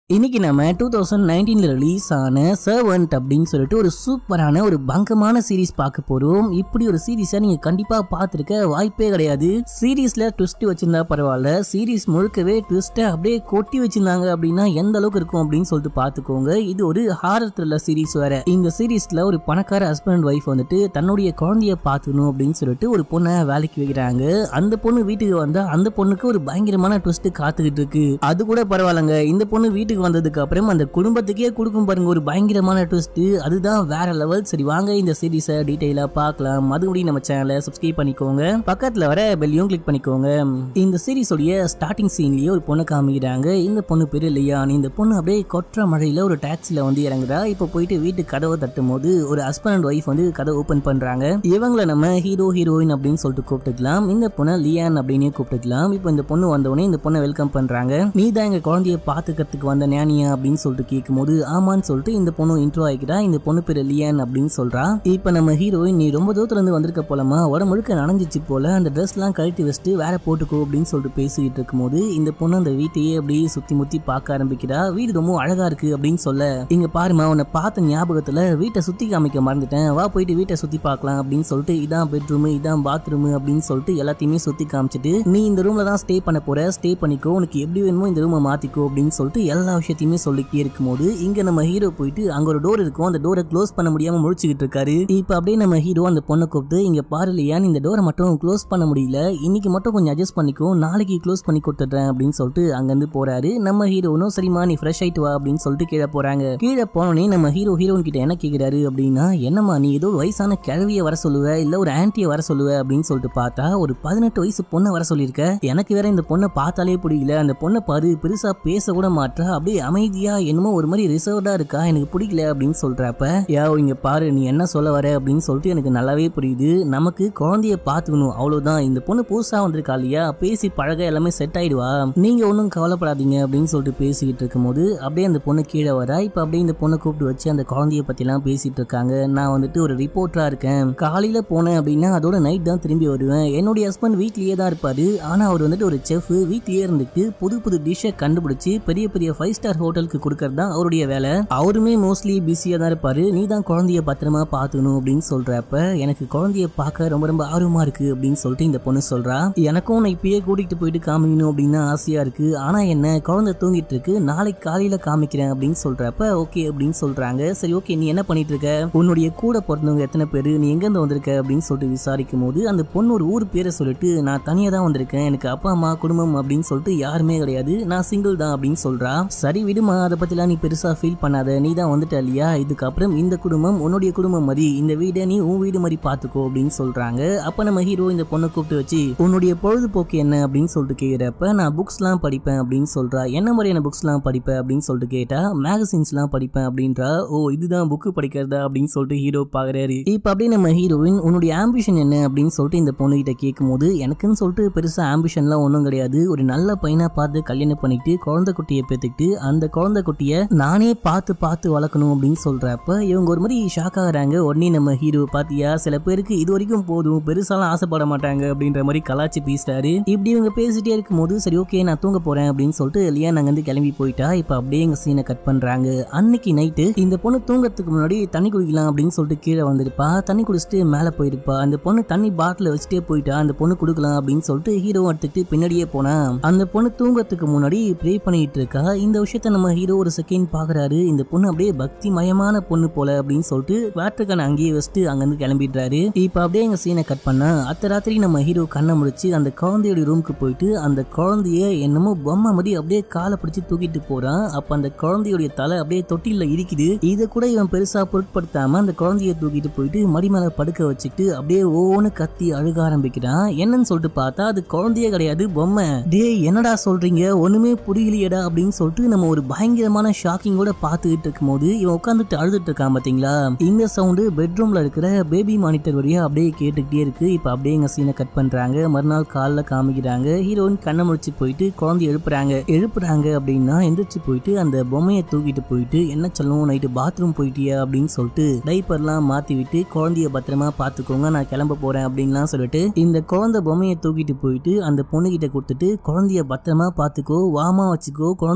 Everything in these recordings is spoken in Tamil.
இன்னைக்கு நம்ம 2019 ரிலீஸ் ஆன சர்வன்ட் அப்படின்னு சொல்லிட்டு ஒரு சூப்பரான ஒரு பங்கமான சீரிஸ் பார்க்க போறோம். இப்படி ஒரு சீரிஸை நீங்க கண்டிப்பா பார்த்திருக்க வாய்ப்பே கிடையாது. சீரிஸ்ல ட்விஸ்ட் வச்சிருந்தா பரவாயில்ல, சீரிஸ் முழுக்கவே ட்விஸ்ட்டை அப்படியே கொட்டி வச்சிருந்தாங்க அப்படின்னா எந்த அளவுக்கு இருக்கும் அப்படின்னு சொல்லிட்டு பார்த்துக்கோங்க. இது ஒரு ஹாரர் த்ரில்லர் சீரிஸ் வேற. இந்த சீரிஸ்ல ஒரு பணக்கார ஹஸ்பண்ட் ஒய்ஃப் வந்துட்டு தன்னுடைய குழந்தைய பார்த்துக்கணும் அப்படின்னு சொல்லிட்டு ஒரு பொண்ணை வேலைக்கு வைக்கிறாங்க. அந்த பொண்ணு வீட்டுக்கு வந்தா அந்த பொண்ணுக்கு ஒரு பயங்கரமான ட்விஸ்ட் காத்துக்கிட்டு இருக்கு. அது கூட பரவாயில்லங்க, இந்த பொண்ணு வீட்டுக்கு வந்ததுக்கு அப்புறம் அந்த குடும்பத்துக்கே கொடுக்கும் பாருங்க ஒரு பயங்கரமான ட்விஸ்ட். அதுதான் வேற லெவல். சரி வாங்க இந்த சீரிஸை டீடைலா பார்க்கலாம். மறுபடியும் நம்ம சேனலை சப்ஸ்கிரைப் பண்ணிக்கோங்க, பக்கத்துல வர பெல்லையும் கிளிக் பண்ணிக்கோங்க. இந்த சீரிஸோடைய ஸ்டார்டிங் சீன்லயே ஒரு பொண்ணு காமிக்கிறாங்க. இந்த பொண்ணு பேரு லியான். இந்த பொண்ணு அப்படியே கொற்ற மழையில ஒரு டாக்ஸில வந்து இறங்குறா. இப்ப போயிட்டு வீட்டுக்கு கதவை தட்டும் போது ஒரு ஹஸ்பண்ட் அண்ட் ஒய்ஃப் வந்து கதவை ஓபன் பண்றாங்க. இவங்களை நம்ம ஹீரோ ஹீரோயின் அப்படின்னு சொல்லிட்டு கூப்பிட்டுக்கலாம். இந்த பொண்ணை லியான் அப்படின்னு கூப்பிட்டுக்கலாம். இப்போ இந்த பொண்ணு வந்தவொடனே இந்த பொண்ணை வெல்கம் பண்றாங்க. நீ தான் எங்க குழந்தைய பாத்துக்கிறதுக்கு வந்த ஞானியா அப்படின்னு சொல்லிட்டு கேட்கும் போது ஆமான்னு சொல்லிட்டு இந்த பொண்ணு இன்ட்ரோ ஆகிக்கிறா. இந்த பொண்ணு பேரு லியான் அப்படின்னு சொல்றா. இப்ப நம்ம ஹீரோயின் நீ ரொம்ப தூரத்துல இருந்து வந்திருக்க போலமா, உடம்பு முழுக்க நனைஞ்சிச்சு போல, அந்த ட்ரெஸ் எல்லாம் கழட்டி வச்சுட்டு வேற போட்டுக்கோ அப்படின்னு சொல்லிட்டு பேசிக்கிட்டு இருக்கும் போது இந்த பொண்ணு அந்த வீட்டையே அப்படியே சுத்தி முத்தி பார்க்க ஆரம்பிக்கிறா. வீடு ரொம்ப அழகா இருக்கு அப்படின்னு சொல்ல, இங்க பாருமா உன்னை பார்த்த ஞாபகத்துல வீட்டை சுத்தி காமிக்க மறந்துட்டேன், வா போயிட்டு வீட்டை சுத்தி பார்க்கலாம் அப்படின்னு சொல்லிட்டு இதான் பெட்ரூம் இதான் பாத்ரூம் அப்படின்னு சொல்லிட்டு எல்லாத்தையுமே சுத்தி காமிச்சிட்டு நீ இந்த ரூம்ல தான் ஸ்டே பண்ண போற, ஸ்டே பண்ணிக்கோ, உனக்கு எப்படி வேணுமோ இந்த ரூமை மாத்திக்கோ அப்படின்னு சொல்லிட்டு எல்லா விஷயத்தையுமே சொல்லிக்கிட்டே இருக்கும்போது இங்க நம்ம ஹீரோ போயிட்டு அங்க ஒரு டோர் இருக்கும், அந்த டோரை க்ளோஸ் பண்ண முடியாம முழிச்சுக்கிட்டு இருக்காரு. இப்ப அப்படியே நம்ம ஹீரோ அந்த பொண்ணை கூப்பிட்டு இங்க பாரு லியான், இந்த டோரை மட்டும் க்ளோஸ் பண்ண முடியல, இன்னைக்கு மட்டும் கொஞ்சம் அட்ஜஸ்ட் பண்ணிக்கோ, நாளைக்கு க்ளோஸ் பண்ணி கொடுத்துட்றேன் அப்படின்னு சொல்லிட்டு அங்கிருந்து போறாரு. நம்ம ஹீரோனும் சரிமா நீ ஃப்ரெஷ் ஆயிட்டு வா அப்படின்னு சொல்லிட்டு கீழே போறாங்க. கீழே போனோடனே நம்ம ஹீரோ ஹீரோன் கிட்ட என்ன கேக்குறாரு அப்படின்னா, என்னம்மா நீ ஏதோ வயசான கிழவிய வர சொல்லுவ இல்ல ஒரு ஆன்டிய வர சொல்லுவ அப்படின்னு சொல்லிட்டு பார்த்தா ஒரு 18 வயசு பொண்ணை வர சொல்லியிருக்க, எனக்கு வேற இந்த பொண்ணை பார்த்தாலே பிடிக்கல, அந்த பொண்ணை பாரு பெருசா பேச கூட மாட்டா, அப்படியே அமைதியா என்னமோ ஒரு மாதிரி ரிசர்வ்டா இருக்கா, எனக்கு பிடிக்கல அப்படின்னு சொல்றப்ப இங்க பாரு நீ என்ன சொல்ல வர அப்படின்னு சொல்லிட்டு எனக்கு நல்லாவே புரியுது, நமக்கு குழந்தைய பாத்துக்கணும் அவ்வளவுதான், இந்த பொண்ணு புதுசா வந்திருக்கா இல்லையா, பேசி பழக எல்லாமே செட் ஆயிடுவா, நீங்க ஒன்னும் கவலைப்படாதீங்க அப்படின்னு சொல்லிட்டு பேசிக்கிட்டு இருக்கும் போது அப்படியே அந்த பொண்ணு கீழே வரா. இப்ப அப்படியே இந்த பொண்ணை கூப்பிட்டு வச்சு அந்த குழந்தைய பத்தி எல்லாம் பேசிட்டு இருக்காங்க. நான் வந்துட்டு ஒரு ரிப்போர்ட்டரா இருக்கேன், காலையில போனேன் அப்படின்னா அதோட நைட் தான் திரும்பி வருவேன், என்னுடைய ஹஸ்பண்ட் வீட்லயே தான் இருப்பாரு, ஆனா அவர் வந்துட்டு ஒரு செஃப், வீட்லயே இருந்துட்டு புது புது டிஷ்ஷை கண்டுபிடிச்சு பெரிய பெரிய 5 ஸ்டார் ஹோட்டலுக்கு கொடுக்கறது தான் அவருடைய வேலை, அவருமே மோஸ்ட்லி பிஸியா தான் இருப்பாரு, நீ தான் குழந்தைய பத்திரமா பாத்துக்கணும் அப்படின்னு சொல்றப்ப எனக்கு குழந்தைய பார்க்க ரொம்ப ரொம்ப ஆர்வமா இருக்கு அப்படின்னு சொல்லிட்டு இந்த பொண்ணு சொல்றா. எனக்கும் நான் இப்பயே கூட்டிட்டு போயிட்டு காமிக்கணும் அப்படின்னு ஆசையா இருக்கு, ஆனா என்ன குழந்தை தூங்கிட்டு இருக்கு, நாளைக்கு காலையில காமிக்கிறேன் அப்படின்னு சொல்றப்ப ஓகே அப்படின்னு சொல்றாங்க. சரி ஓகே நீ என்ன பண்ணிட்டு இருக்க, உன்னுடைய கூட பிறந்தவங்க எத்தனை பேரு, நீ எங்க இருந்து வந்திருக்க அப்படின்னு சொல்லிட்டு விசாரிக்கும் போது அந்த பொண்ணு ஒரு ஊர் பேரை சொல்லிட்டு நான் தனியா தான் வந்திருக்கேன், எனக்கு அப்பா அம்மா குடும்பம் அப்படின்னு சொல்லிட்டு யாருமே கிடையாது, நான் சிங்கிள் தான் அப்படின்னு சொல்றா. சரி விடுமா, அதை பத்திலாம் நீ பெருசா ஃபீல் பண்ணாத, நீ தான் வந்துட்ட இல்லையா, இதுக்கப்புறம் இந்த குடும்பம் உன்னுடைய குடும்பம் மாதிரி, இந்த வீடை நீ உன் வீடு மாதிரி பாத்துக்கோ அப்படின்னு சொல்றாங்க. அப்ப நம்ம ஹீரோ இந்த பொண்ணை கூப்பிட்டு வச்சு உன்னுடைய பொழுதுபோக்கு என்ன அப்படின்னு சொல்லிட்டு கேக்குறப்ப நான் புக்ஸ் எல்லாம் படிப்பேன் அப்படின்னு சொல்றா. என்ன மாதிரியான புக்ஸ் எல்லாம் படிப்பேன் அப்படின்னு சொல்லிட்டு கேட்டா மேகசின்ஸ் எல்லாம் படிப்பேன் அப்படின்றா. ஓ இதுதான் புக்கு படிக்கிறதா அப்படின்னு சொல்லிட்டு ஹீரோ பாக்குறாரு. இப்ப அப்படியே நம்ம ஹீரோயின் உன்னுடைய ஆம்பிஷன் என்ன அப்படின்னு சொல்லிட்டு இந்த பொண்ணு கிட்ட கேட்கும் போது எனக்குன்னு சொல்லிட்டு பெருசா ஆம்பிஷன்லாம் ஒன்றும் கிடையாது, ஒரு நல்ல பையனா பார்த்து கல்யாணம் பண்ணிட்டு குழந்தை குட்டியை பெற்றுக்கிட்டு அந்த குழந்தை குட்டியை நானே பார்த்து பார்த்து வளர்க்கணும் அப்படின்னு சொல்றப்ப இவங்க ஒரு மாதிரி ஷாக் ஆகுறாங்க. உடனே நம்ம ஹீரோ பாத்தியா சில பேருக்கு இது வரைக்கும் போதும் பெருசாலாம் ஆசைப்பட மாட்டாங்க அப்படின்ற மாதிரி கலாச்சி பேசுறாரு. இப்படி இவங்க பேசிட்டே இருக்கும் போது சரி ஓகே நான் தூங்க போறேன் அப்படின்னு சொல்லிட்டு லியான் அங்க இருந்து கிளம்பி போயிட்டா. இப்ப அப்படியே எங்க சீனை கட் பண்றாங்க. அன்னைக்கு நைட்டு இந்த பொண்ணு தூங்கறதுக்கு முன்னாடி தண்ணி குடிக்கலாம் அப்படின்னு சொல்லிட்டு கீழே வந்திருப்பா, தண்ணி குடிச்சிட்டு மேல போயிருப்பா. அந்த பொண்ணு தண்ணி பாட்டில வச்சுட்டே போயிட்டா, அந்த பொண்ணு குடுக்கலாம் அப்படின்னு சொல்லிட்டு ஹீரோ எடுத்துட்டு பின்னாடியே போனா. அந்த பொண்ணு தூங்கறதுக்கு முன்னாடி ப்ரே பண்ணிட்டு இருக்கா. இந்த விஷயத்த நம்ம ஹீரோ ஒரு செகண்ட் பாக்குறாரு, இந்த பொண்ணு அப்படியே பக்தி மயமான பொண்ணு போல அப்படின்னு சொல்லிட்டு வாட்டர்கான அங்கேயே வச்சுட்டு அங்க இருந்து கிளம்பிடுறாரு. இப்ப அப்படியே எங்க சீனை கட் பண்ணா அத்த ராத்திரி நம்ம ஹீரோ கண்ணை முடிச்சு அந்த குழந்தையோட ரூமுக்கு போயிட்டு அந்த குழந்தைய என்னமோ பொம்மை மாதிரி அப்படியே காலை பிடிச்சு தூக்கிட்டு போறான். அப்ப அந்த குழந்தையோட தலை அப்படியே தொட்டில இருக்குது. இதை கூட இவன் பெருசா பொருட்படுத்தாம அந்த குழந்தைய தூக்கிட்டு போயிட்டு மடி மேல படுக்க வச்சுட்டு அப்படியே ஓன்னு கத்தி அழுக ஆரம்பிக்கிறான். என்னன்னு சொல்லிட்டு பார்த்தா அது குழந்தையே கிடையாது, பொம்மை. டே என்னடா சொல்றீங்க, ஒண்ணுமே புரியலையடா அப்படின்னு சொல்லிட்டு நம்ம ஒரு பயங்கரமான ஷாக்கிங்கோட பார்த்துக்கிட்டு இருக்கும் போது இவன் உட்காந்துட்டு அழுதுட்டு இருக்கான் பாத்தீங்களா. இந்த சவுண்டு பெட்ரூம்ல இருக்கிற பேபி மானிட்டர் வழியா அப்படியே கேட்டுக்கிட்டே இருக்கு. இப்ப அப்படியே எங்க சீனை கட் பண்றாங்க. மறுநாள் காலைல காமிக்கிறாங்க. ஹீரோயின் கண்ணை முடிச்சு போயிட்டு குழந்தை எழுப்புறாங்க அப்படின்னா எந்திரிச்சு போயிட்டு அந்த பொம்மையை தூக்கிட்டு போயிட்டு என்ன சொல்லுவோம் நைட்டு பாத்ரூம் போயிட்டியா அப்படின்னு சொல்லிட்டு டைப்பர்லாம் மாத்தி விட்டு குழந்தைய பத்திரமா பாத்துக்கோங்க நான் கிளம்ப போறேன் அப்படின்லாம் சொல்லிட்டு இந்த குழந்தை பொம்மையை தூக்கிட்டு போயிட்டு அந்த பொண்ணு கிட்ட கொடுத்துட்டு குழந்தைய பத்திரமா பாத்துக்கோ, வாமா வச்சுக்கோ, குழந்தைய பெருசா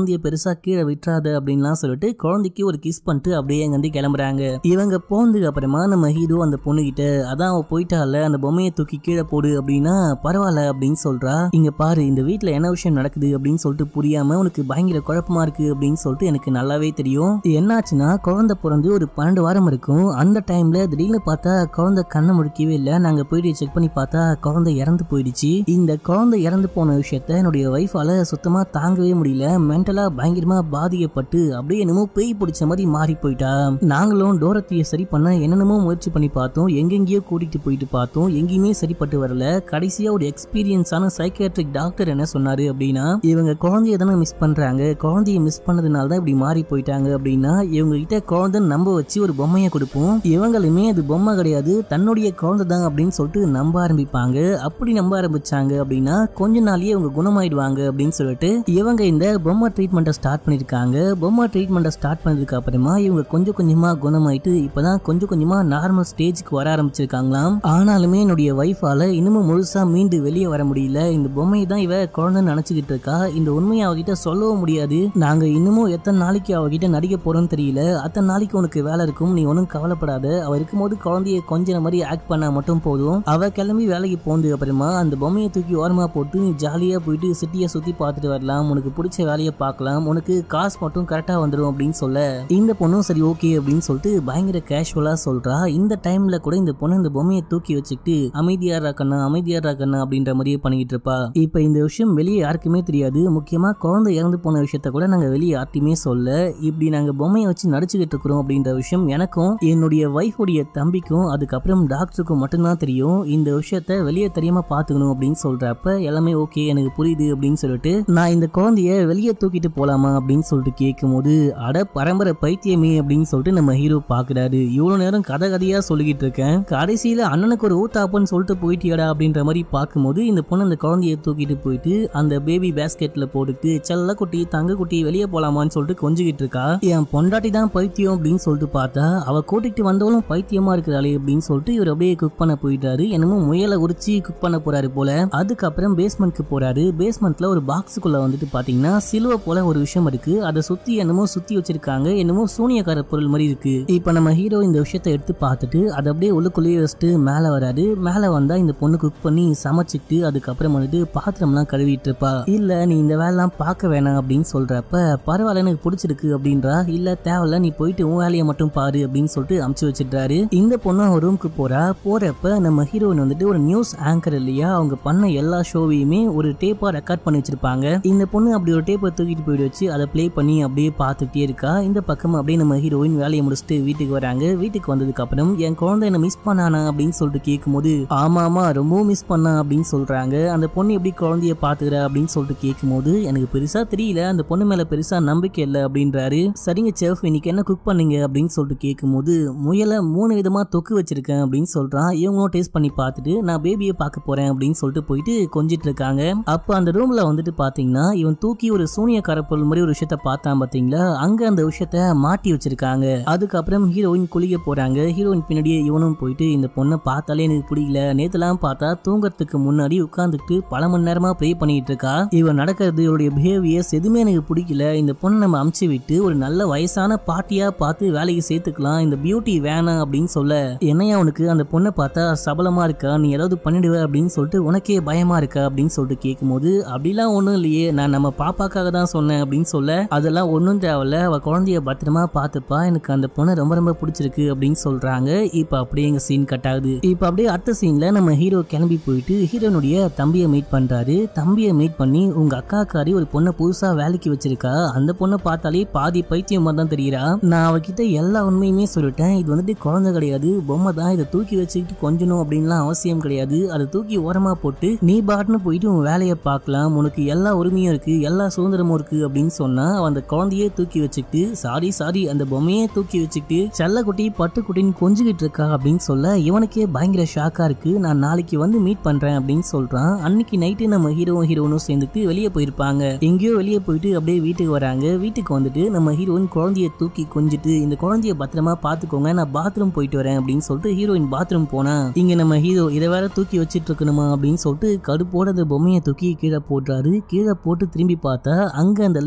முழுசா கீழே விட்டுறாத அப்படின்லாம் சொல்லிட்டு குழந்தைக்கு ஒரு கிஸ் பண்ணிட்டு அப்படியே அங்கிருந்து கிளம்புறாங்க. இவங்க போனதுக்கு அப்புறமா நம்ம ஹீரோ அந்த பொண்ணு கிட்ட அதான் அவ போயிட்டால அந்த பொம்மையை தூக்கி கீழே போடு அப்படின்னா பரவாயில்ல அப்படின்னு சொல்றா. இங்க பாரு இந்த வீட்டுல என்ன விஷயம் நடக்குது அப்படின்னு சொல்லிட்டு புரியாம உனக்கு பயங்கர குழப்பமா இருக்கு அப்படின்னு சொல்லிட்டு எனக்கு நல்லாவே தெரியும். என்னாச்சுன்னா குழந்தை பிறந்து ஒரு 12 வாரம் இருக்கும். அந்த டைம்ல திடீர்னு பார்த்தா குழந்தை கண்ணை முழிக்கவே இல்லை. நாங்க போயிட்டு செக் பண்ணி பார்த்தா குழந்தை இறந்து போயிடுச்சு. இந்த குழந்தை இறந்து போன விஷயத்த என்னுடைய வைஃபால சுத்தமா தாங்கவே முடியல. மென்டலா பயங்கரமா பாதிக்கப்பட்டு அப்படியே என்னமோ பேய் பிடிச்ச மாதிரி மாறி போயிட்டா. நாங்களும் டோரத்தியை சரி பண்ண என்னென்னமோ முயற்சி பண்ணி பார்த்தோம். எங்கெங்கயோ கூட்டிட்டு போயிட்டு பார்த்தோம். எங்கேயுமே சரிப்பட்டு வரல. கடைசியா ஒரு எக்ஸ்பீரியன்ஸான சைக்கியாட்ரிக் டாக்டர் என்ன சொன்னாரு அப்படின்னா இவங்க குழந்தைய தானே மிஸ் பண்றாங்க. குழந்தைய மிஸ் பண்ணதுனால தான் இப்படி மாறி போயிட்டாங்க அப்படின்னா இவங்க கிட்ட குழந்தை நம்ப வச்சு ஒரு பொம்மையை கொடுப்போம். இவங்களுமே அது பொம்மை கிடையாது தன்னுடைய குழந்தை தான் அப்படின்னு சொல்லிட்டு நம்ப ஆரம்பிப்பாங்க. அப்படி நம்ப ஆரம்பிச்சாங்க அப்படின்னா கொஞ்ச நாளையே இவங்க குணமாயிடுவாங்க அப்படின்னு சொல்லிட்டு இவங்க இந்த பொம்மை ட்ரீட்மெண்ட்டை ஸ்டார்ட் பண்ணிருக்காங்க. பொம்மை ட்ரீட்மெண்ட்டை ஸ்டார்ட் பண்ணதுக்கு அப்புறமா இவங்க கொஞ்சம் கொஞ்சமா குணமாயிட்டு இப்பதான் கொஞ்சம் கொஞ்சமா நார்மல் ஸ்டேஜ்க்கு வர ஆரம்பிச்சிருக்காங்களாம். ஆனாலுமே என்னுடைய வைஃபால இன்னமும் முழுசா மீண்டு வெளியே வர முடியல. இந்த பொம்மையை தான் இவ குழந்தைன்னு நினைச்சுக்கிட்டு இருக்கா. இந்த உண்மையை அவகிட்ட சொல்லவும் முடியாது. நாங்க இன்னமும் எத்தனை நாளைக்கு அவகிட்ட நடிக்க போறோம்னு தெரியல. அத்தனை நாளைக்கு உனக்கு வேலை இருக்கும். நீ ஒன்னும் கவலைப்படாத. அவ இருக்கும்போது குழந்தைய கொஞ்சம் மாதிரி ஆக்ட் பண்ணா மட்டும் போதும். அவ கிளம்பி வேலைக்கு போனதுக்கு அப்புறமா அந்த பொம்மையை தூக்கி ஓரமா போட்டு நீ ஜாலியா போயிட்டு சிட்டியை சுத்தி பார்த்துட்டு வரலாம். உனக்கு பிடிச்ச வேலையை பார்க்கலாம். உனக்கு காசு மட்டும் கரெக்டா வந்துடும் அப்படின்னு சொல்ல இந்த பொண்ணும் சரி ஓகே அப்படின்னு சொல்லிட்டு பயங்கர கேஷுவலா சொல்றா. இந்த டைம்ல கூட இந்த பொண்ணு இந்த பொம்மையை தூக்கி வச்சுக்கிட்டு அமைதியா ராக்கண்ணா அப்படின்ற மாதிரியே பண்ணிட்டு இருப்பா. இப்ப இந்த விஷயம் வெளியே யாருக்குமே தெரியாது. முக்கியமா குழந்தை இறந்து போன விஷயத்த கூட நாங்க வெளியே யார்ட்டையுமே சொல்ல. இப்படி நாங்க பொம்மையை வச்சு நடிச்சுக்கிட்டு இருக்கிறோம் அப்படின்ற விஷயம் எனக்கும் என்னுடைய வைஃபுடைய தம்பிக்கும் அதுக்கப்புறம் டாக்டருக்கும் மட்டும்தான் தெரியும். இந்த விஷயத்த வெளியே தெரியாம பாத்துக்கணும் அப்படின்னு சொல்றப்ப எல்லாமே ஓகே எனக்கு புரியுது அப்படின்னு சொல்லிட்டு நான் இந்த குழந்தைய வெளியே தூக்கிட்டு போலாமா அப்படின்னு சொல்லிட்டு கேட்கும் போது அட பரம்பரை பைத்தியமே அப்படின்னு சொல்லிட்டு நம்ம ஹீரோ பாக்குறாரு. இவ்வளவு நேரம் கதையா சொல்லிக்கிட்டு இருக்கேன், கடைசியில அண்ணனுக்கு ஒரு ஊத்தாப்பன்னு சொல்லிட்டு போயிட்டியாடா அப்படின்ற மாதிரி பார்க்கும்போது இந்த பொண்ணு அந்த குழந்தைய தூக்கிட்டு போயிட்டு அந்த பேபி பேஸ்கெட்ல போட்டுட்டு செல்ல குட்டி தங்க குட்டி வெளியே போலாமான்னு சொல்லிட்டு கொஞ்சிக்கிட்டு இருக்கா. என் பொண்டாட்டி தான் பைத்தியம் அப்படின்னு சொல்லிட்டு பார்த்தா அவ கூட்டிட்டு வந்தவளும் பைத்தியமா இருக்கிறாளே அப்படின்னு சொல்லிட்டு இவர் அப்படியே குக் பண்ண போயிட்டாரு. என்னமோ முயலை உரிச்சு குக் பண்ண போறாரு போல. அதுக்கப்புறம் பேஸ்மெண்ட்க்கு போறாரு. பேஸ்மெண்ட்ல ஒரு பாக்ஸுக்குள்ள வந்துட்டு பாத்தீங்கன்னா சிலுவை போல ஒரு விஷயம் இருக்கு. அதை சுத்தி என்னமோ சுத்தி வச்சிருக்காங்க. என்னமோ சூனியக்கார பொருள் மாதிரி இருக்கு. இப்ப நம்ம ஹீரோ இந்த விஷயத்தை எடுத்து பார்த்துட்டு அதை அப்படியே உள்ளுக்குள்ளேயே வச்சுட்டு மேல வராரு. மேல வந்தா இந்த பொண்ணு குக் பண்ணி சமைச்சிட்டு அதுக்கப்புறம் வந்துட்டு பாத்திரம்லாம் கழுவிட்டு இருப்பா. இல்ல நீ இந்த வேலைலாம் பார்க்க வேணாம் அப்படின்னு சொல்றப்ப பரவாயில்ல எனக்கு பிடிச்சிருக்கு அப்படின்றா. இல்ல தேவையில்ல நீ போயிட்டு உன் வேலையை மட்டும் பாரு அப்படின்னு சொல்லிட்டு அமுச்சு வச்சிடுறாரு. இந்த பொண்ணு ஒரு ரூமுக்கு போறப்ப நம்ம ஹீரோயின் வந்துட்டு ஒரு நியூஸ் ஆங்கர் இல்லையா, அவங்க பண்ண எல்லா ஷோவையுமே ஒரு டேப்பா ரெக்கார்ட் பண்ணி வச்சிருப்பாங்க. இந்த பொண்ணு அப்படி ஒரு டேப்பை தூக்கிட்டு போயிட்டு வச்சு அதை பிளே பண்ணி அப்படியே பார்த்துட்டே இருக்கா. இந்த பக்கம் அப்படியே நம்ம ஹீரோயின் வேலையை முடிச்சுட்டு வீட்டுக்கு வராங்க. வீட்டுக்கு வந்ததுக்கு அப்புறம் என் குழந்தை என்ன மிஸ் பண்ணானா அப்படின்னு சொல்லிட்டு கேட்கும்போது ஆமா ரொம்ப மிஸ் பண்ணா அப்படின்னு சொல்றாங்க. அந்த பொண்ணு எப்படி குழந்தைய பாத்துக்கிற அப்படின்னு சொல்லிட்டு கேட்கும்போது எனக்கு பெருசா தெரியல, அந்த பொண்ணு மேல பெருசா நம்பிக்கை இல்லை அப்படின்றாரு. சரிங்க செஃப் இன்னைக்கு என்ன குக் பண்ணீங்க அப்படின்னு சொல்லிட்டு கேட்கும்போது முயலை 3 விதமா தொக்கு வச்சிருக்கேன் அப்படின்னு சொல்றான். இவங்களும் டேஸ்ட் பண்ணி பார்த்துட்டு நான் பேபியை பார்க்க போறேன் அப்படின்னு சொல்லிட்டு போயிட்டு கொஞ்சிட்டு இருக்காங்க. அப்ப அந்த ரூம்ல வந்துட்டு பாத்தீங்கன்னா இவன் தூக்கி ஒரு சூனியக்கார பொருள் மாதிரி ஒரு விஷயத்த பார்த்தான் பாத்தீங்களா, அங்க அந்த விஷயத்த மாட்டி வச்சிருக்காங்க. அதுக்கப்புறம் ஹீரோயின் குளிக்க போறாங்க. ஹீரோயின் பின்னாடியே இவனும் போயிட்டு இந்த பொண்ணை பார்த்தாலே எனக்கு பிடிக்கல, நேத்துலாம் பார்த்தா தூங்கறதுக்கு முன்னாடி உட்கார்ந்துட்டு பல மணி நேரமா ப்ரே பண்ணிட்டு இருக்கா, இவன் நடக்கிறது இவருடைய பிஹேவியர்ஸ் எதுவுமே எனக்கு பிடிக்கல, இந்த பொண்ணை நம்ம அமுச்சு விட்டு ஒரு நல்ல வயசான பாட்டியா பார்த்து வேலைக்கு சேர்த்துக்கலாம், இந்த பியூட்டி வேணாம் அப்படின்னு சொல்ல என்னையா உனக்கு அந்த பொண்ணை பார்த்தா சபலமா இருக்கா, நீ ஏதாவது பண்ணிடுவ அப்படின்னு சொல்லிட்டு உனக்கே பயமா இருக்கா அப்படின்னு சொல்லிட்டு கேட்கும்போது அப்படிலாம் ஒண்ணும் இல்லையே, நான் நம்ம பாப்பாக்காக தான் சொன்னேன் அப்படின்னு சொல்ல அதெல்லாம் ஒன்றும் தேவையில்ல, அவ குழந்தைய பத்திரமா பார்த்துப்பா, எனக்கு அந்த பொண்ணை ரொம்ப பிடிச்சிருக்கு அப்படின்னு சொல்றாங்க. இப்ப அப்படியே எங்க சீன் கட் ஆகுது. இப்ப அப்படியே அடுத்த சீன்ல நம்ம ஹீரோ கிளம்பி போயிட்டு ஹீரோனுடைய தம்பியை மீட் பண்றாரு. தம்பியை மீட் பண்ணி உங்க அக்காக்காரி ஒரு பொண்ணை புதுசா வேலைக்கு வச்சிருக்கா, அந்த பொண்ணை பார்த்தாலே பாதி பைத்தியமா தான் தெரியுறா, நான் அவகிட்ட எல்லா உண்மையுமே சொல்லிட்டேன், இது வந்துட்டு குழந்தை கிடையாது பொம்மை தான், இதை தூக்கி வச்சுக்கிட்டு கொஞ்சணும் அப்படின்லாம் அவசியம் கிடையாது, அதை தூக்கி ஓரமா போட்டு நீ பாட்டுன்னு போயிட்டு உன் வேலையை பார்க்கலாம், உனக்கு எல்லா உரிமையும் இருக்கு எல்லா சுதந்திரமும் இருக்கு அப்படின்னு சொன்னா அந்த குழந்தையே தூக்கி வச்சுக்கிட்டு சாரி அந்த பொம்மையே தூக்கி வச்சுக்கிட்டு செல்லக்குட்டி பட்டுக்குட்டின்னு கொஞ்சிக்கிட்டு இருக்கா அப்படின்னு சொல்ல இவனுக்கே பயங்கர ஷாக்கா இருக்கு. நான் நாளைக்கு வந்து மீட் பண்றேன் அப்படின்னு சொல்றான். அன்னைக்கு நைட்டு நம்ம ஹீரோனும் சேர்ந்துட்டு வெளியே போயிருப்பாங்க. எங்கேயோ வெளியே போயிட்டு அப்படியே வீட்டுக்கு வராங்க. வீட்டுக்கு வந்துட்டு நம்ம ஹீரோயின் குழந்தைய தூக்கி கொஞ்சிட்டு இந்த குழந்தைய பத்திரமா பாத்துக்கோங்க நான் பாத்ரூம் போயிட்டு வரேன் அப்படின்னு சொல்லிட்டு ஹீரோயின் பாத்ரூம் போனா இங்க நம்ம ஹீரோ இதை வேற தூக்கி வச்சிட்டு இருக்கணுமா அப்படின்னு சொல்லிட்டு கடுப்போட அந்த பொம்மையை தூக்கி கீழே போடுறாரு. கீழே போட்டு திரும்பி பார்த்தா அங்க அந்த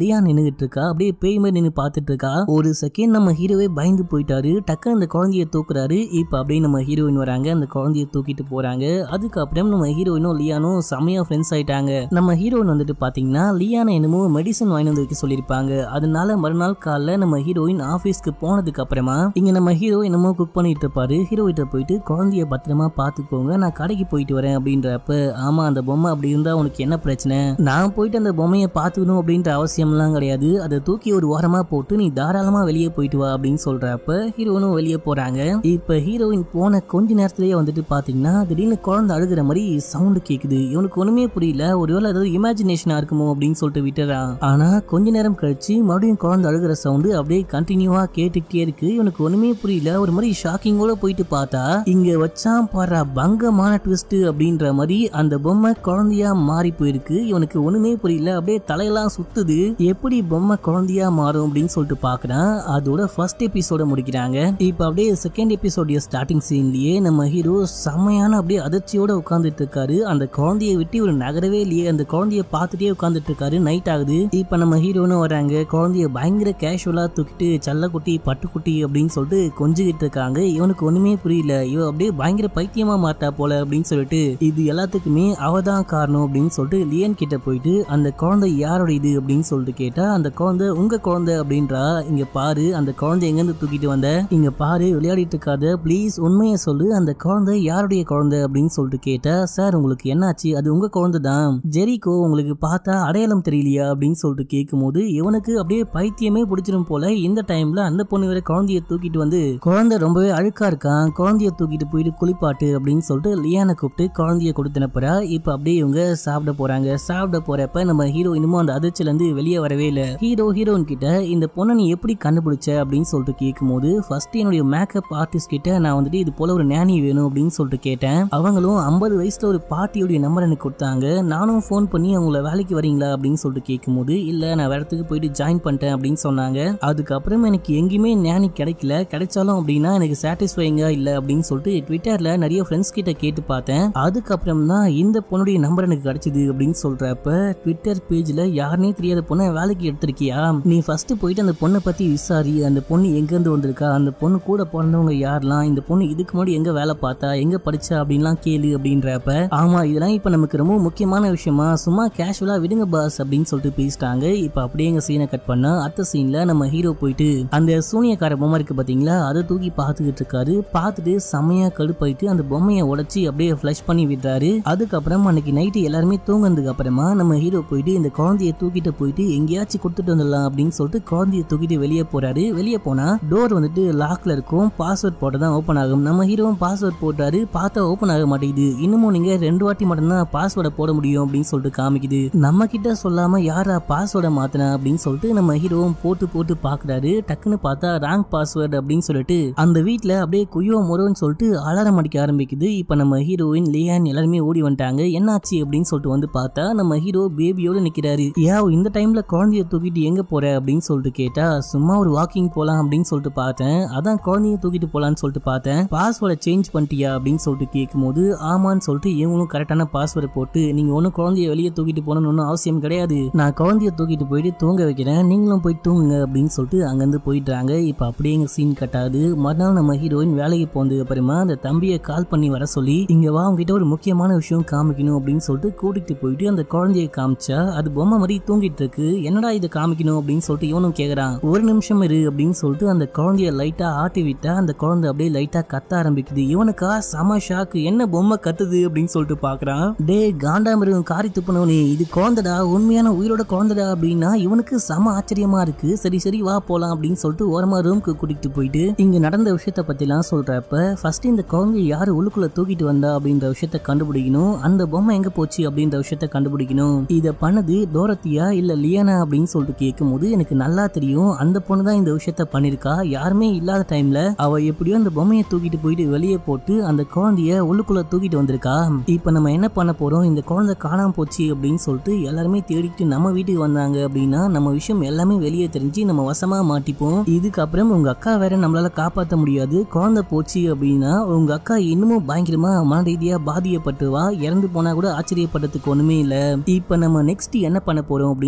லியா நின்னுகிட்டு இருக்கா, அப்படியே பேய் மாதிரி நின்னு பாத்துட்டு இருக்கா. ஒரு செகண்ட் நம்ம ஹீரோவே பயந்து போயிட்டாரு. டக்குன்னு அந்த குழந்தைய தூக்குறாரு. இப்ப அப்படியே நம்ம ஹீரோயின் வராங்க, அந்த குழந்தைய தூக்கிட்டு போறாங்க. அதுக்கப்புறம் நம்ம ஹீரோயினும் லியானும் செமையா ஃப்ரெண்ட்ஸ் ஆயிட்டாங்க. நம்ம ஹீரோயின் வந்துட்டு பாத்தீங்கன்னா லியானை என்னமோ மெடிசன் வாங்கி வந்து வைக்க சொல்லிருப்பாங்க. அதனால மறுநாள் காலைல நம்ம ஹீரோயின் ஆபீஸ்க்கு போனதுக்கு அப்புறமா இங்க நம்ம ஹீரோ என்னமோ குக் பண்ணிட்டு இருப்பாரு. ஹீரோயிட்ட போயிட்டு குழந்தைய பத்திரமா பாத்துக்கோங்க, நான் கடைக்கு போயிட்டு வரேன் அப்படின்றப்ப, ஆமா அந்த பொம்மை அப்படி இருந்தா உனக்கு என்ன பிரச்சனை, நான் போயிட்டு அந்த பொம்மையை பாத்துக்கணும் அப்படின்ற அவசியம் எல்லாம் கிடையாது, அதை தூக்கி ஒரு ஓரமா போட்டு நீ தாராளமா வெளியே போயிட்டு வா அப்படின்னு சொல்றப்ப ஹீரோனும் வெளியே போறாங்க. இப்ப ஹீரோயின் போன கொஞ்ச நேரத்திலேயே வந்துட்டு பாத்தீங்கன்னா திடீர்னு குழந்தை அழுகிற மாதிரி சவுண்ட் கேக்குது. இவனுக்கு ஒண்ணுமே புரியல, ஒருவேளை ஏதாவது இமேஜினேஷனா இருக்குமோ அப்படின்னு சொல்லிட்டு விட்டுறான். ஆனா கொஞ்ச நேரம் கழிச்சு மறுபடியும் குழந்தை அழுகிற சவுண்ட் அப்படியே கண்டினியூவா கேட்டுக்கிட்டே இருக்கு. இவனுக்கு ஒண்ணுமே புரியல, ஒரு மாதிரி ஷாக்கிங்கோட போயிட்டு பார்த்தா இங்க வச்சான் பாரு பங்கமான ட்விஸ்ட் அப்படின்ற மாதிரி அந்த பொம்மை குழந்தையா மாறி போயிருக்கு. இவனுக்கு ஒண்ணுமே புரியல, அப்படியே தலையெல்லாம் சுத்துது. எப்படி பொம்மை குழந்தையா மாறும் அப்படின்னு சொல்லிட்டு பாக்குறான். அதோட ஃபர்ஸ்ட் எபிசோட முடிக்கிறாங்க. இப்ப அப்படியே செகண்ட் எபிசோட ஸ்டார்டிங் சீன்லயே நம்ம ஹீரோ செமையான அப்படியே அதிர்ச்சியோட உட்கார்ந்துட்டு இருக்காரு. அந்த குழந்தைய விட்டு ஒரு நகரவே இல்லையே, அந்த குழந்தைய பார்த்துட்டே உட்கார்ந்துட்டு இருக்காரு. நைட் ஆகுது. இப்ப நம்ம ஹீரோன்னு வராங்க. குழந்தைய பயங்கர கேஷுவலா தூக்கிட்டு செல்லக்குட்டி பட்டுக்குட்டி அப்படின்னு சொல்லிட்டு கொஞ்சிக்கிட்டு இருக்காங்க. இவனுக்கு ஒண்ணுமே புரியல, இவ அப்படியே பயங்கர பைத்தியமா மாட்டா போல அப்படின்னு சொல்லிட்டு இது எல்லாத்துக்குமே அவதான் காரணம் அப்படின்னு சொல்லிட்டு லியன் கிட்ட போயிட்டு அந்த குழந்தை யாரோட இது அப்படின்னு சொல்லிட்டு கேட்டா, அந்த குழந்தை உங்க குழந்தை அப்படின்றா. இங்க பாரு, அந்த குழந்தை எங்க இருந்து தூக்கிட்டு வந்த, இங்க பாரு விளையாடிட்டு இருக்காத, பிளீஸ் உண்மையை சொல்லு, அந்த குழந்தை யாருடைய குழந்தை அப்படின்னு சொல்லிட்டு கேட்டா, சார் உங்களுக்கு என்னாச்சு, அது உங்க குழந்தை தான், ஜெரிகோ உங்களுக்கு பார்த்தா அடையாளம் தெரியலையா அப்படின்னு சொல்லிட்டு கேட்கும் போது இவனுக்கு அப்படியே பைத்தியமே பிடிச்சிடும் போல. இந்த டைம்ல அந்த பொண்ணு வேற குழந்தைய தூக்கிட்டு வந்து, குழந்தை ரொம்பவே அழுக்கா இருக்கான், குழந்தைய தூக்கிட்டு போயிட்டு குளிப்பாட்டு அப்படின்னு சொல்லிட்டு லியானை கூப்பிட்டு குழந்தைய கொடுத்தனப்புறா. இப்ப அப்படியே இவங்க சாப்பிட போறாங்க. சாப்பிட போறப்ப நம்ம ஹீரோ இன்னமும் அந்த அதிர்ச்சியில இருந்து வெளியே வரவே இல்ல. ஹீரோயின் கிட்ட இந்த பொண்ணை நீ எப்படி கண்டுபிடிச்ச அப்படின்னு சொல்லிட்டு கேட்கும் போது, ஃபர்ஸ்ட் என்னுடைய மேக்கப் ஆர்டிஸ்ட் கிட்ட நான் வந்துட்டு இது போல ஒரு நேனி வேணும் அப்படின்னு சொல்லிட்டு கேட்டேன். அவங்களும் 50 வயசுல ஒரு பாட்டியோடைய நம்பர் எனக்கு கொடுத்தாங்க. நானும் போன் பண்ணி அவங்கள வேலைக்கு வரீங்களா அப்படின்னு சொல்லிட்டு கேட்கும் போது, இல்ல நான் வேற இடத்துக்கு போயிட்டு ஜாயின் பண்ணிட்டேன் அப்படின்னு சொன்னாங்க. அதுக்கப்புறம் எனக்கு எங்கேயுமே நேனி கிடைக்கல, கிடைச்சாலும் அப்படின்னா எனக்கு சாட்டிஸ்ஃபைங்கா இல்ல அப்படின்னு சொல்லிட்டு ட்விட்டர்ல நிறைய ஃப்ரெண்ட்ஸ் கிட்ட கேட்டு பார்த்தேன். அதுக்கப்புறம் தான் இந்த பொண்ணுடைய நம்பர் எனக்கு கிடைச்சது அப்படின்னு சொல்றப்ப, ட்விட்டர் பேஜ்ல யாருனே தெரியாத பொண்ணை வேலைக்கு எடுத்திருக்கியா, நீ ஃபர்ஸ்ட் போயிட்டு அந்த பொண்ணை பத்தி விசாரி, அந்த பொண்ணு எங்க இருந்து வந்திருக்கா, அந்த பொண்ணு கூட பிறந்தவங்க யாரெல்லாம், இந்த பொண்ணு இதுக்கு முன்னாடி எங்க வேலை பார்த்தா, எங்க படிச்சா அப்படின்லாம் கேளு அப்படின்றப்ப, ஆமா இதெல்லாம் இப்ப நமக்கு ரொம்ப முக்கியமான விஷயமா, சும்மா கேஷுவலா விடுங்க பாஸ் அப்படின்னு சொல்லிட்டு பேசிட்டாங்க. இப்ப அப்படியே எங்க சீனை கட் பண்ணா அடுத்த சீன்ல நம்ம ஹீரோ போயிட்டு அந்த சூனியக்கார பொம்மை இருக்கு பாத்தீங்களா, அதை தூக்கி பாத்துக்கிட்டு இருக்காரு. பார்த்துட்டு செமையா கடுப்பாயிட்டு அந்த பொம்மையை உடைச்சி அப்படியே ஃபிளஷ் பண்ணி விடுறாரு. அதுக்கப்புறம் அன்னைக்கு நைட்டு எல்லாருமே தூங்கினதுக்கு அப்புறமா நம்ம ஹீரோ போயிட்டு இந்த குழந்தைய தூக்கிட்டு போயிட்டு எங்கேயாச்சும் கொடுத்துட்டு வந்துடலாம் அப்படின்னு சொல்லிட்டு குழந்தைய தூக்கிட்டு வெளியே போறாரு. வெளியே போனா டோர் வந்துட்டு லாக்ல இருக்கும், பாஸ்வேர்ட் போட்டு தான் ஓபன் ஆகும். நம்ம ஹீரோவும் பாஸ்வேர்ட் போட்டாரு, பார்த்தா ஓபன் ஆக மாட்டேங்குது. இன்னமும் நீங்க 2 வாட்டி மட்டும் தான் பாஸ்வேர்டை போட முடியும் அப்படின்னு சொல்லிட்டு காமிக்குது. நம்ம கிட்ட சொல்லாம யாரா பாஸ்வேர்டை மாத்தினா அப்படின்னு சொல்லிட்டு நம்ம ஹீரோவும் போட்டு போட்டு பாக்குறாரு. டக்குன்னு பார்த்தா ராங் பாஸ்வேர்டு அப்படின்னு சொல்லிட்டு அந்த வீட்டுல அப்படியே குய்யோ மொரோன்னு சொல்லிட்டு அலாரம் அடிக்க ஆரம்பிக்குது. இப்ப நம்ம ஹீரோயின் லியான் எல்லாருமே ஓடி வந்துட்டாங்க. என்னாச்சு அப்படின்னு சொல்லிட்டு வந்து பார்த்தா நம்ம ஹீரோ பேபியோட நிக்கிறாரு. இந்த டைம்ல குழந்தைய தூக்கிட்டு எங்க போற அப்படின்னு சொல்லிட்டு கேட்டா, சும்மா ஒரு வாக்கிங் போலாம் அப்படின்னு சொல்லிட்டு பார்த்தேன், அதான் குழந்தைய தூக்கிட்டு போலான்னு சொல்லிட்டு பார்த்தேன், பாஸ்வேர்டை சேஞ்ச் பண்ணிட்டியா அப்படின்னு சொல்லிட்டு கேட்கும் போது, ஆமான்னு சொல்லிட்டு இவங்களும் கரெக்டான பாஸ்வேர்டை போட்டு, நீங்க ஒன்னும் குழந்தைய வெளியே தூக்கிட்டு போகணும்னு அவசியம் கிடையாது, நான் குழந்தைய தூக்கிட்டு போயிட்டு தூங்க வைக்கிறேன், நீங்களும் போய் தூங்குங்க அப்படின்னு சொல்லிட்டு அங்கிருந்து போயிட்டாங்க. இப்ப அப்படியே எங்க சீன் கட்டாது. மறுநாள் நம்ம ஹீரோயின் வேலைக்கு போனதுக்கு அப்புறமா அந்த தம்பியை கால் பண்ணி வர சொல்லி, இங்க வா உங்ககிட்ட ஒரு முக்கியமான விஷயம் காமிக்கணும் அப்படின்னு சொல்லிட்டு கூட்டிட்டு போயிட்டு அந்த குழந்தையை காமிச்சா, அது பொம்மை மாதிரி தூங்கிட்டு இருக்கு. என்னடா இதை காமிக்கணும் அப்படின்னு சொல்லிட்டு இவனும் கேக்குறான். ஒரு நிமிஷம் இரு அப்படின்னு சொல்லிட்டு அந்த குழந்தைய லைட்டா ஆட்டி விட்டா அந்த குழந்தை அப்படியே லைட்டா கத்த ஆரம்பிக்குது. இவனுக்கா செம ஷாக்கு, என்ன பொம்மை கத்துது அப்படின்னு சொல்லிட்டு பாக்குறான். டே காண்டாமிருகம் காரி துப்புனவனே, இது குழந்தைடா, உண்மையான உயிரோட குழந்தைடா அப்படின்னா இவனுக்கு செம ஆச்சரியமா இருக்கு. சரி சரி வா போலாம் அப்படின்னு சொல்லிட்டு ஓரமா ரூம்க்கு கூட்டிட்டு போயிட்டு இங்க நடந்த விஷயத்த பத்தி எல்லாம் சொல்றப்ப, ஃபர்ஸ்ட் இந்த குழந்தைய யாரு உள்ளுக்குள்ள தூக்கிட்டு வந்தா அப்படின்ற விஷயத்த கண்டுபிடிக்கணும், அந்த பொம்மை எங்க போச்சு அப்படின்ற விஷயத்த கண்டுபிடிக்கணும். இத பண்ணது டோரத்தியா இல்ல லியானா அப்படின்னு சொல்லிட்டு கேட்கும் போது, எனக்கு நல்லா தெரியும் அந்த பொண்ணு தான் இந்த விஷயத்த பண்ணிருக்கா, யாருமே இல்லாத டைம்ல அவ எப்படியோ அந்த பொம்மையை தூக்கிட்டு போயிட்டு வெளியே போட்டு அந்த குழந்தைய உள்ளுக்குள்ள தூக்கிட்டு வந்திருக்கா. இப்ப நம்ம என்ன பண்ண போறோம், இந்த குழந்தை காணாம போச்சு அப்படின்னு சொல்லிட்டு எல்லாருமே தேடிட்டு நம்ம வீட்டுக்கு வந்தாங்க அப்படின்னா நம்ம விஷயம் எல்லாமே வெளியே தெரிஞ்சு நம்ம வசமா மாட்டிப்போம். இதுக்கப்புறம் உங்க அக்கா வேற நம்மளால காப்பாற்ற முடியாது, குழந்தை போச்சு அப்படின்னா உங்க அக்கா இன்னமும் பயங்கரமா மன ரீதியா பாதிக்கப்பட்டுவா, இறந்து போனா கூட ஆச்சரியப்படுறதுக்கு ஒண்ணுமே இல்ல. இப்ப நம்ம நெக்ஸ்ட் என்ன பண்ண போறோம் அப்படின்னு சொல்லிட்டு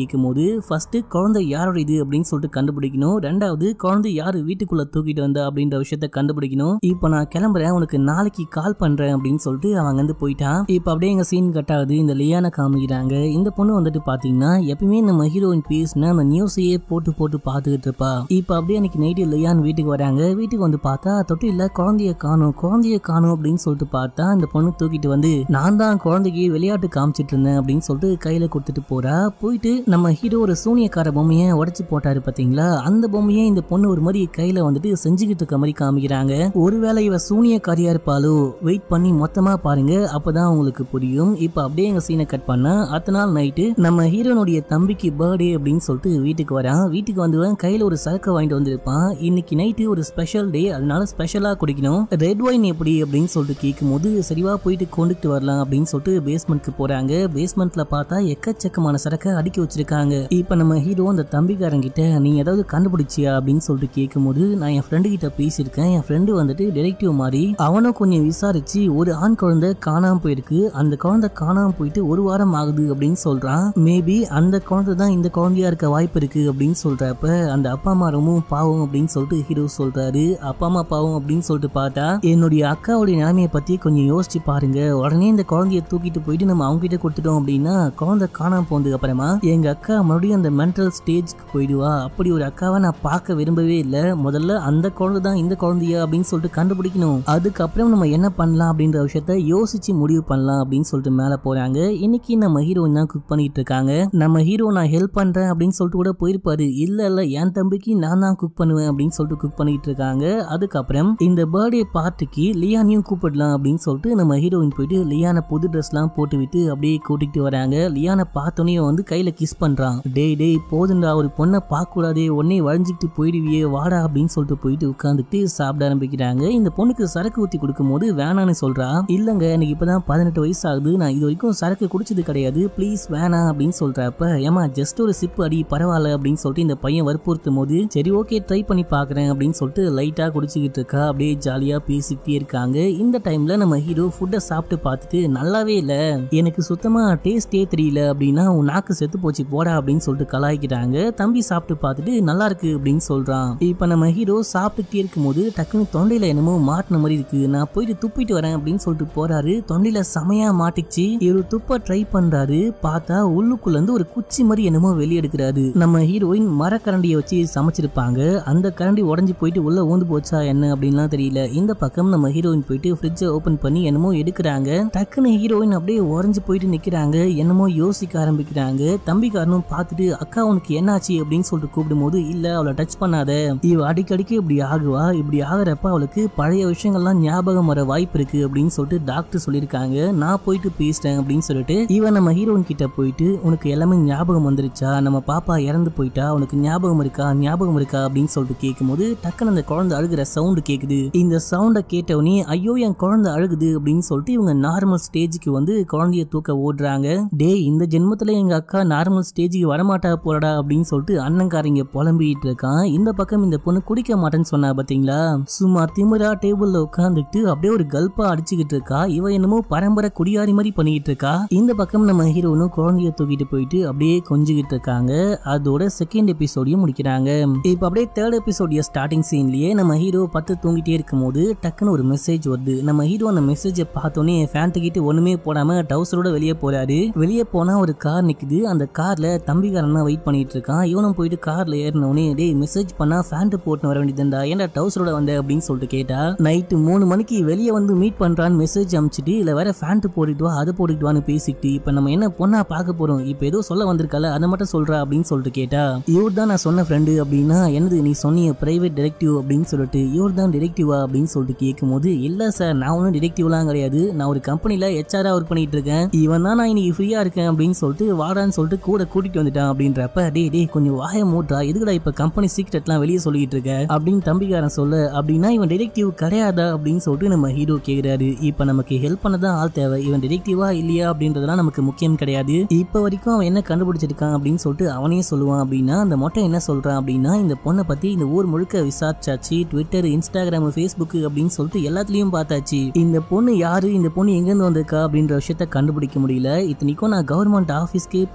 கேட்கும்போது ஃபர்ஸ்ட் குழந்தை யாரோட இது அப்படின்னு சொல்லிட்டு கண்டுபிடிக்கணும், ரெண்டாவது குழந்தை யாரு வீட்டுக்குள்ள தூக்கிட்டு வந்தா அப்படின்ற விஷயத்த கண்டுபிடிக்கணும். இப்போ நான் கிளம்புறேன், உனக்கு நாளைக்கு கால் பண்றேன் அப்படின்னு சொல்லிட்டு அவங்க வந்து போயிட்டான். இப்போ அப்படியே எங்க சீன் கட் ஆகுது. இந்த லியானை காமிக்கிறாங்க. இந்த பொண்ணு வந்துட்டு பாத்தீங்கன்னா எப்பயுமே நம்ம ஹீரோயின் பேசினா அந்த நியூஸையே போட்டு போட்டு பாத்துக்கிட்டு இருப்பா. இப்போ அப்படியே அன்னைக்கு நைட்டு லியான் வீட்டுக்கு வராங்க. வீட்டுக்கு வந்து பார்த்தா தொட்டில குழந்தைய காணும் அப்படின்னு சொல்லிட்டு பார்த்தா இந்த பொண்ணு தூக்கிட்டு வந்து நான் தான் குழந்தைக்கு விளையாட்டு காமிச்சிட்டு இருந்தேன் அப்படின்னு சொல்லிட்டு கையில கொடுத்துட்டு போறா. போயிட்டு நம்ம ஹீரோ ஒரு சூனியக்கார பொம்மையை உடைச்சு போட்டாரு பாத்தீங்களா, அந்த பொம்மையை இந்த பொண்ணு ஒரு மாதிரி கையில வந்துட்டு செஞ்சுக்கிட்டு இருக்க மாதிரி காமிக்கிறாங்க. ஒருவேளை இவ சூனியக்காரியா இருப்பாளோ, வெயிட் பண்ணி மொத்தமா பாருங்க, அப்பதான் உங்களுக்கு புரியும். இப்ப அப்படியே எங்க சீனை கட் பண்ணா அடுத்த நாள் நைட்டு நம்ம ஹீரோனுடைய தம்பிக்கு பர்த்டே அப்படின்னு சொல்லிட்டு வீட்டுக்கு வரான். வீட்டுக்கு வந்துவன் கையில ஒரு சரக்கு வாங்கிட்டு வந்திருப்பான். இன்னைக்கு நைட்டு ஒரு ஸ்பெஷல் டே, அதனால ஸ்பெஷலா குடிக்கணும், ரெட் ஒயின் எப்படி அப்படின்னு சொல்லிட்டு கேட்கும்போது சரிவா போயிட்டு கொண்டுட்டு வரலாம் அப்படின்னு சொல்லிட்டு பேஸ்மெண்ட்க்கு போறாங்க. பேஸ்மெண்ட்ல பார்த்தா எக்கச்சக்கமான சரக்கை அடுக்கி வச்சிருக்காங்க. இப்ப நம்ம ஹீரோ அந்த தம்பிக்காரங்கிட்ட நீ ஏதாவது கண்டுபிடிச்சியா அப்படின்னு சொல்லிட்டு கேட்கும்போது நான் என் ஃப்ரெண்டு கிட்ட பேசியிருக்கேன், என் ஃப்ரெண்டு வந்துட்டு டிடெக்டிவ் மாதிரி அவனும் கொஞ்சம் விசாரிச்சு ஒரு ஆண் குழந்தை காணாம போயிருக்கு, அந்த குழந்தை காணாம போயிட்டு ஒரு வாரம் ஆகுது அப்படின்னு சொல்றான். மேபி அந்த குழந்தை தான் இந்த குழந்தையா இருக்க வாய்ப்பு இருக்கு அப்படின்னு சொல்றப்ப அந்த அப்பா அம்மா ரொம்ப பாவம் அப்படின்னு சொல்லிட்டு ஹீரோ சொல்றாரு. அப்பா அம்மா பாவம் அப்படின்னு சொல்லிட்டு பார்த்தா என்னுடைய அக்காவுடைய நிலைமையை பத்தி கொஞ்சம் யோசிச்சு பாருங்க, உடனே இந்த குழந்தைய தூக்கிட்டு போயிட்டு நம்ம அவங்க கிட்ட கொடுத்துட்டோம் அப்படின்னா குழந்தை காணாம போனதுக்கு அப்புறமா எங்க அக்கா மறுபடியும் அந்த மென்டல் ஸ்டேஜ்க்கு போயிடுவா. அப்படி ஒரு அக்காவை நான் பார்க்க விரும்பவே இல்லை. முதல்ல அந்த குழந்தை தான் இந்த குழந்தையா அப்படின்னு சொல்லிட்டு கண்டுபிடிக்கணும், அதுக்கப்புறம் நம்ம என்ன பண்ணலாம் அப்படின்ற விஷயத்த யோசிச்சு முடிவு பண்ணலாம் அப்படின்னு சொல்லிட்டு மேல போறாங்க. இன்னைக்கு நம்ம ஹீரோயின் தான் குக் பண்ணிட்டு இருக்காங்க. நம்ம ஹீரோ நான் ஹெல்ப் பண்றேன் அப்படின்னு சொல்லிட்டு கூட போயிருப்பாரு. இல்ல என் தம்பிக்கு நான் தான் குக் பண்ணுவேன் அப்படின்னு சொல்லிட்டு குக் பண்ணிட்டு இருக்காங்க. அதுக்கப்புறம் இந்த பர்த்டே பார்ட்டிக்கு லியானையும் கூப்பிடலாம் அப்படின்னு சொல்லிட்டு நம்ம ஹீரோயின் போயிட்டு லியானை புது ட்ரெஸ் எல்லாம் போட்டு விட்டு அப்படியே கூட்டிட்டு வராங்க. லியானை பார்த்தோன்னே வந்து கையில கிஸ் பண்றான். டேய் போதுண்டா, ஒரு பொண்ணை பார்க்க கூடாதே, உடனே வளைஞ்சிட்டு போயிடுவியே, வாடா அப்படின்னு சொல்லிட்டு போயிட்டு உட்காந்துட்டு சாப்பிட ஆரம்பிக்கிறாங்க. இந்த பொண்ணுக்கு சரக்கு ஊத்தி கொடுக்கும் போது வேணான்னு சொல்றா. இல்லங்க எனக்கு இப்பதான் 18 வயசு ஆகுது, நான் இது வரைக்கும் சரக்கு குடிச்சது கிடையாது, ப்ளீஸ் வேணாம் அப்படின்னு சொல்றப்ப ஏமா ஜஸ்ட் ஒரு சிப் அடி பரவாயில்ல அப்படின்னு சொல்லிட்டு இந்த பையன் வற்புறுத்தும் போது சரி ஓகே ட்ரை பண்ணி பாக்குறேன் அப்படின்னு சொல்லிட்டு லைட்டா குடிச்சுக்கிட்டு இருக்கா. அப்படியே ஜாலியா பேசிக்கிட்டே இருக்காங்க. இந்த டைம்ல நம்ம ஹீரோ ஃபுட்டை சாப்பிட்டு பார்த்துட்டு நல்லாவே இல்ல, எனக்கு சுத்தமா டேஸ்டே தெரியல அப்படின்னா உன் நாக்கு செத்து போச்சு போடா அப்படின்னு சொல்லிட்டு கலாய்க்கிறாங்க. தம்பி சாப்பிட்டு பார்த்துட்டு நல்லா இருக்கு அப்படின்னு சொல்றான். இப்ப நம்ம ஹீரோ சாப்பிட்டுட்டே இருக்கும் போது டக்குன்னு தொண்டையில என்னமோ மாட்டின மாதிரி இருக்கு, நான் போயிட்டு துப்பிட்டு வரேன் அப்படின்னு சொல்லிட்டு போறாரு. தொண்டையில செமையா மாட்டிச்சு. இவரு துப்ப ட்ரை பண்றாரு. பார்த்தா உள்ளுக்குள்ள இருந்து ஒரு குச்சி மாதிரி என்னமோ வெளியெடுக்கிறாரு. நம்ம ஹீரோயின் மரக்கரண்டியை வச்சு சமைச்சிருப்பாங்க. அந்த கரண்டி உடஞ்சி போயிட்டு உள்ள ஊந்து போச்சா என்ன அப்படின்லாம் தெரியல. இந்த பக்கம் நம்ம ஹீரோயின் போயிட்டு ஃப்ரிட்ஜை ஓபன் பண்ணி என்னமோ எடுக்கிறாங்க. டக்குன்னு ஹீரோயின் அப்படியே உறைஞ்சு போயிட்டு நிக்கிறாங்க. என்னமோ யோசிக்க ஆரம்பிக்கிறாங்க. தம்பிக்காரனும் பார்த்துட்டு அக்கா உனக்கு என்னாச்சு அப்படின்னு சொல்லிட்டு கூப்பிடும் போது இல்ல அவளை டச் பண்ணாத, இவ அடிக்கடிக்கு இப்படி ஆகுவா, இப்படி ஆகுறப்ப அவளுக்கு பழைய விஷயங்கள்லாம் ஞாபகம் வர வாய்ப்பு இருக்கு அப்படின்னு சொல்லிட்டு டாக்டர் சொல்லியிருக்காங்க, நான் போயிட்டு பேசிட்டேன் அப்படின்னு சொல்லிட்டு இவன் நம்ம ஹீரோயின் கிட்ட போயிட்டு உனக்கு எல்லாமே ஞாபகம் வந்துருச்சா, நம்ம பாப்பா இறந்து போயிட்டா, உனக்கு ஞாபகம் இருக்கா அப்படின்னு சொல்லிட்டு கேட்கும்போது டக்குன்னு அந்த குழந்தை அழுகிற சவுண்ட் கேக்குது. இந்த சவுண்டை கேட்டவனே ஐயோ என் குழந்தை அழுகுது அப்படின்னு சொல்லிட்டு இவங்க நார்மல் ஸ்டேஜுக்கு வந்து குழந்தைய தூக்க ஓடுறாங்க. டேய் இந்த ஜென்மத்துல எங்க அக்கா நார்மல் ஸ்டேஜுக்கு வரமாட்டா போறடா அப்படின்னு சொல்லிட்டு அண்ணன்காரங்க புலம்பிட்டு இருக்கான். இந்த பக்கம் இந்த பொண்ணு குடிக்க மாட்டேன்னு சொன்னா பாத்தீங்களா, சும்மா திமிரா டேபிள்ல உட்காந்துட்டு அப்படியே ஒரு கல்பா அடிச்சுக்கிட்டு இருக்கா. இவ என்னமோ பரம்பரை குடியாரி மாதிரி பண்ணிட்டு இருக்கா. இந்த பக்கம் நம்ம ஹீரோனும் குழந்தைய தூக்கிட்டு போயிட்டு அப்படியே கொஞ்சிக்கிட்டு இருக்காங்க. அதோட செகண்ட் எபிசோடையும் முடிக்கிறாங்க. இப்ப அப்படியே தேர்ட் எபிசோடிய ஸ்டார்டிங் சீன்லயே நம்ம ஹீரோ பத்து தூங்கிட்டே இருக்கும் போது டக்குன்னு ஒரு மெசேஜ் வருது. நம்ம ஹீரோ அந்த மெசேஜை பார்த்தோன்னே ஃபேன் கிட்ட ஒண்ணுமே போடாம டவுசரோட வெளியே போறாரு. வெளியே போனா ஒரு கார் நிக்குது. அந்த கார்ல தம்பிக்காரன் வெயிட் பண்ணிட்டு இருக்கான். இவனும் போயிட்டு கார்ல ஏறினோடனே டேய் மெசேஜ் பண்ணா ஃபேண்ட் போட்டு வர வேண்டியதுண்டா, ஏன்டா டவுசரோட வந்த அப்படின்னு சொல்லிட்டு கேட்டா நைட்டு 3 மணிக்கு வெளியே வந்து மீட் பண்றான்னு மெசேஜ் அனுப்பிச்சிட்டு இல்ல வேற ஃபேண்ட் போட்டுட்டு வா அதை போட்டுட்டு வான்னு பேசிக்கிட்டு இப்ப நம்ம என்ன பொண்ணா பார்க்க போறோம், இப்ப ஏதோ சொல்ல வந்திருக்கால அதை மட்டும் சொல்றா அப்படின்னு சொல்லிட்டு கேட்டா இவர் தான் நான் சொன்ன ஃப்ரெண்டு அப்படின்னா என்னது நீ சொன்னிய பிரைவேட் டிடெக்டிவ் அப்படின்னு சொல்லிட்டு இவர் தான் டிடெக்டிவா அப்படின்னு சொல்லிட்டு கேட்கும் போது இல்ல சார் நான் ஒன்னும் டிடெக்டிவ்லாம் கிடையாது, நான் ஒரு கம்பெனில HR ஒர்க் பண்ணிட்டு இருக்கேன், இவன் தான் நான் இன்னைக்கு ஃப்ரீயா இருக்கேன் அப்படின்னு சொல்லிட்டு வாடான்னு சொல்லிட்டு கூட கூட்டிட்டு வந்துட்டான் அப்படின்றப்ப டே கொஞ்சம் வாய மூட்டா, எதுக்குடா இப்ப கம்பெனி சீக்ரெட்லாம் வெளியே சொல்லிட்டு இருக்க அப்படின்னு தம்பிக்காரன் சொல்ல அப்படின்னா இவன் டிடெக்டிவ் கிடையாதா அப்படின்னு சொல்லிட்டு நம்ம ஹீரோ கேக்குறாரு. இப்ப நமக்கு ஹெல்ப் பண்ணதான் ஆள் தேவை, இவன் டிடெக்டிவா இல்லையா அப்படின்றதெல்லாம் நமக்கு முக்கியம் கிடையாது, இப்ப வரைக்கும் அவன் என்ன கண்டுபிடிச்சிருக்கான் அப்படின்னு சொல்லிட்டு அவனே சொல்லுவான். அப்படின்னா அந்த மொட்டை என்ன சொல்றான் அப்படின்னா இந்த பொண்ணை பத்தி இந்த ஊர் முழுக்க விசாரிச்சாச்சு, ட்விட்டர் இன்ஸ்டாகிராம் ஃபேஸ்புக் அப்படின்னு சொல்லிட்டு எல்லாத்துலயும் பார்த்தாச்சு, இந்த பொண்ணு யாரு, இந்த பொண்ணு எங்க இருந்து வந்திருக்கா அப்படின்ற விஷயத்த கண்டுபிடிக்க முடியல, இத்தனைக்கும் நான் கவர்மெண்ட் ஆபீஸ்க்கே போயிட்டு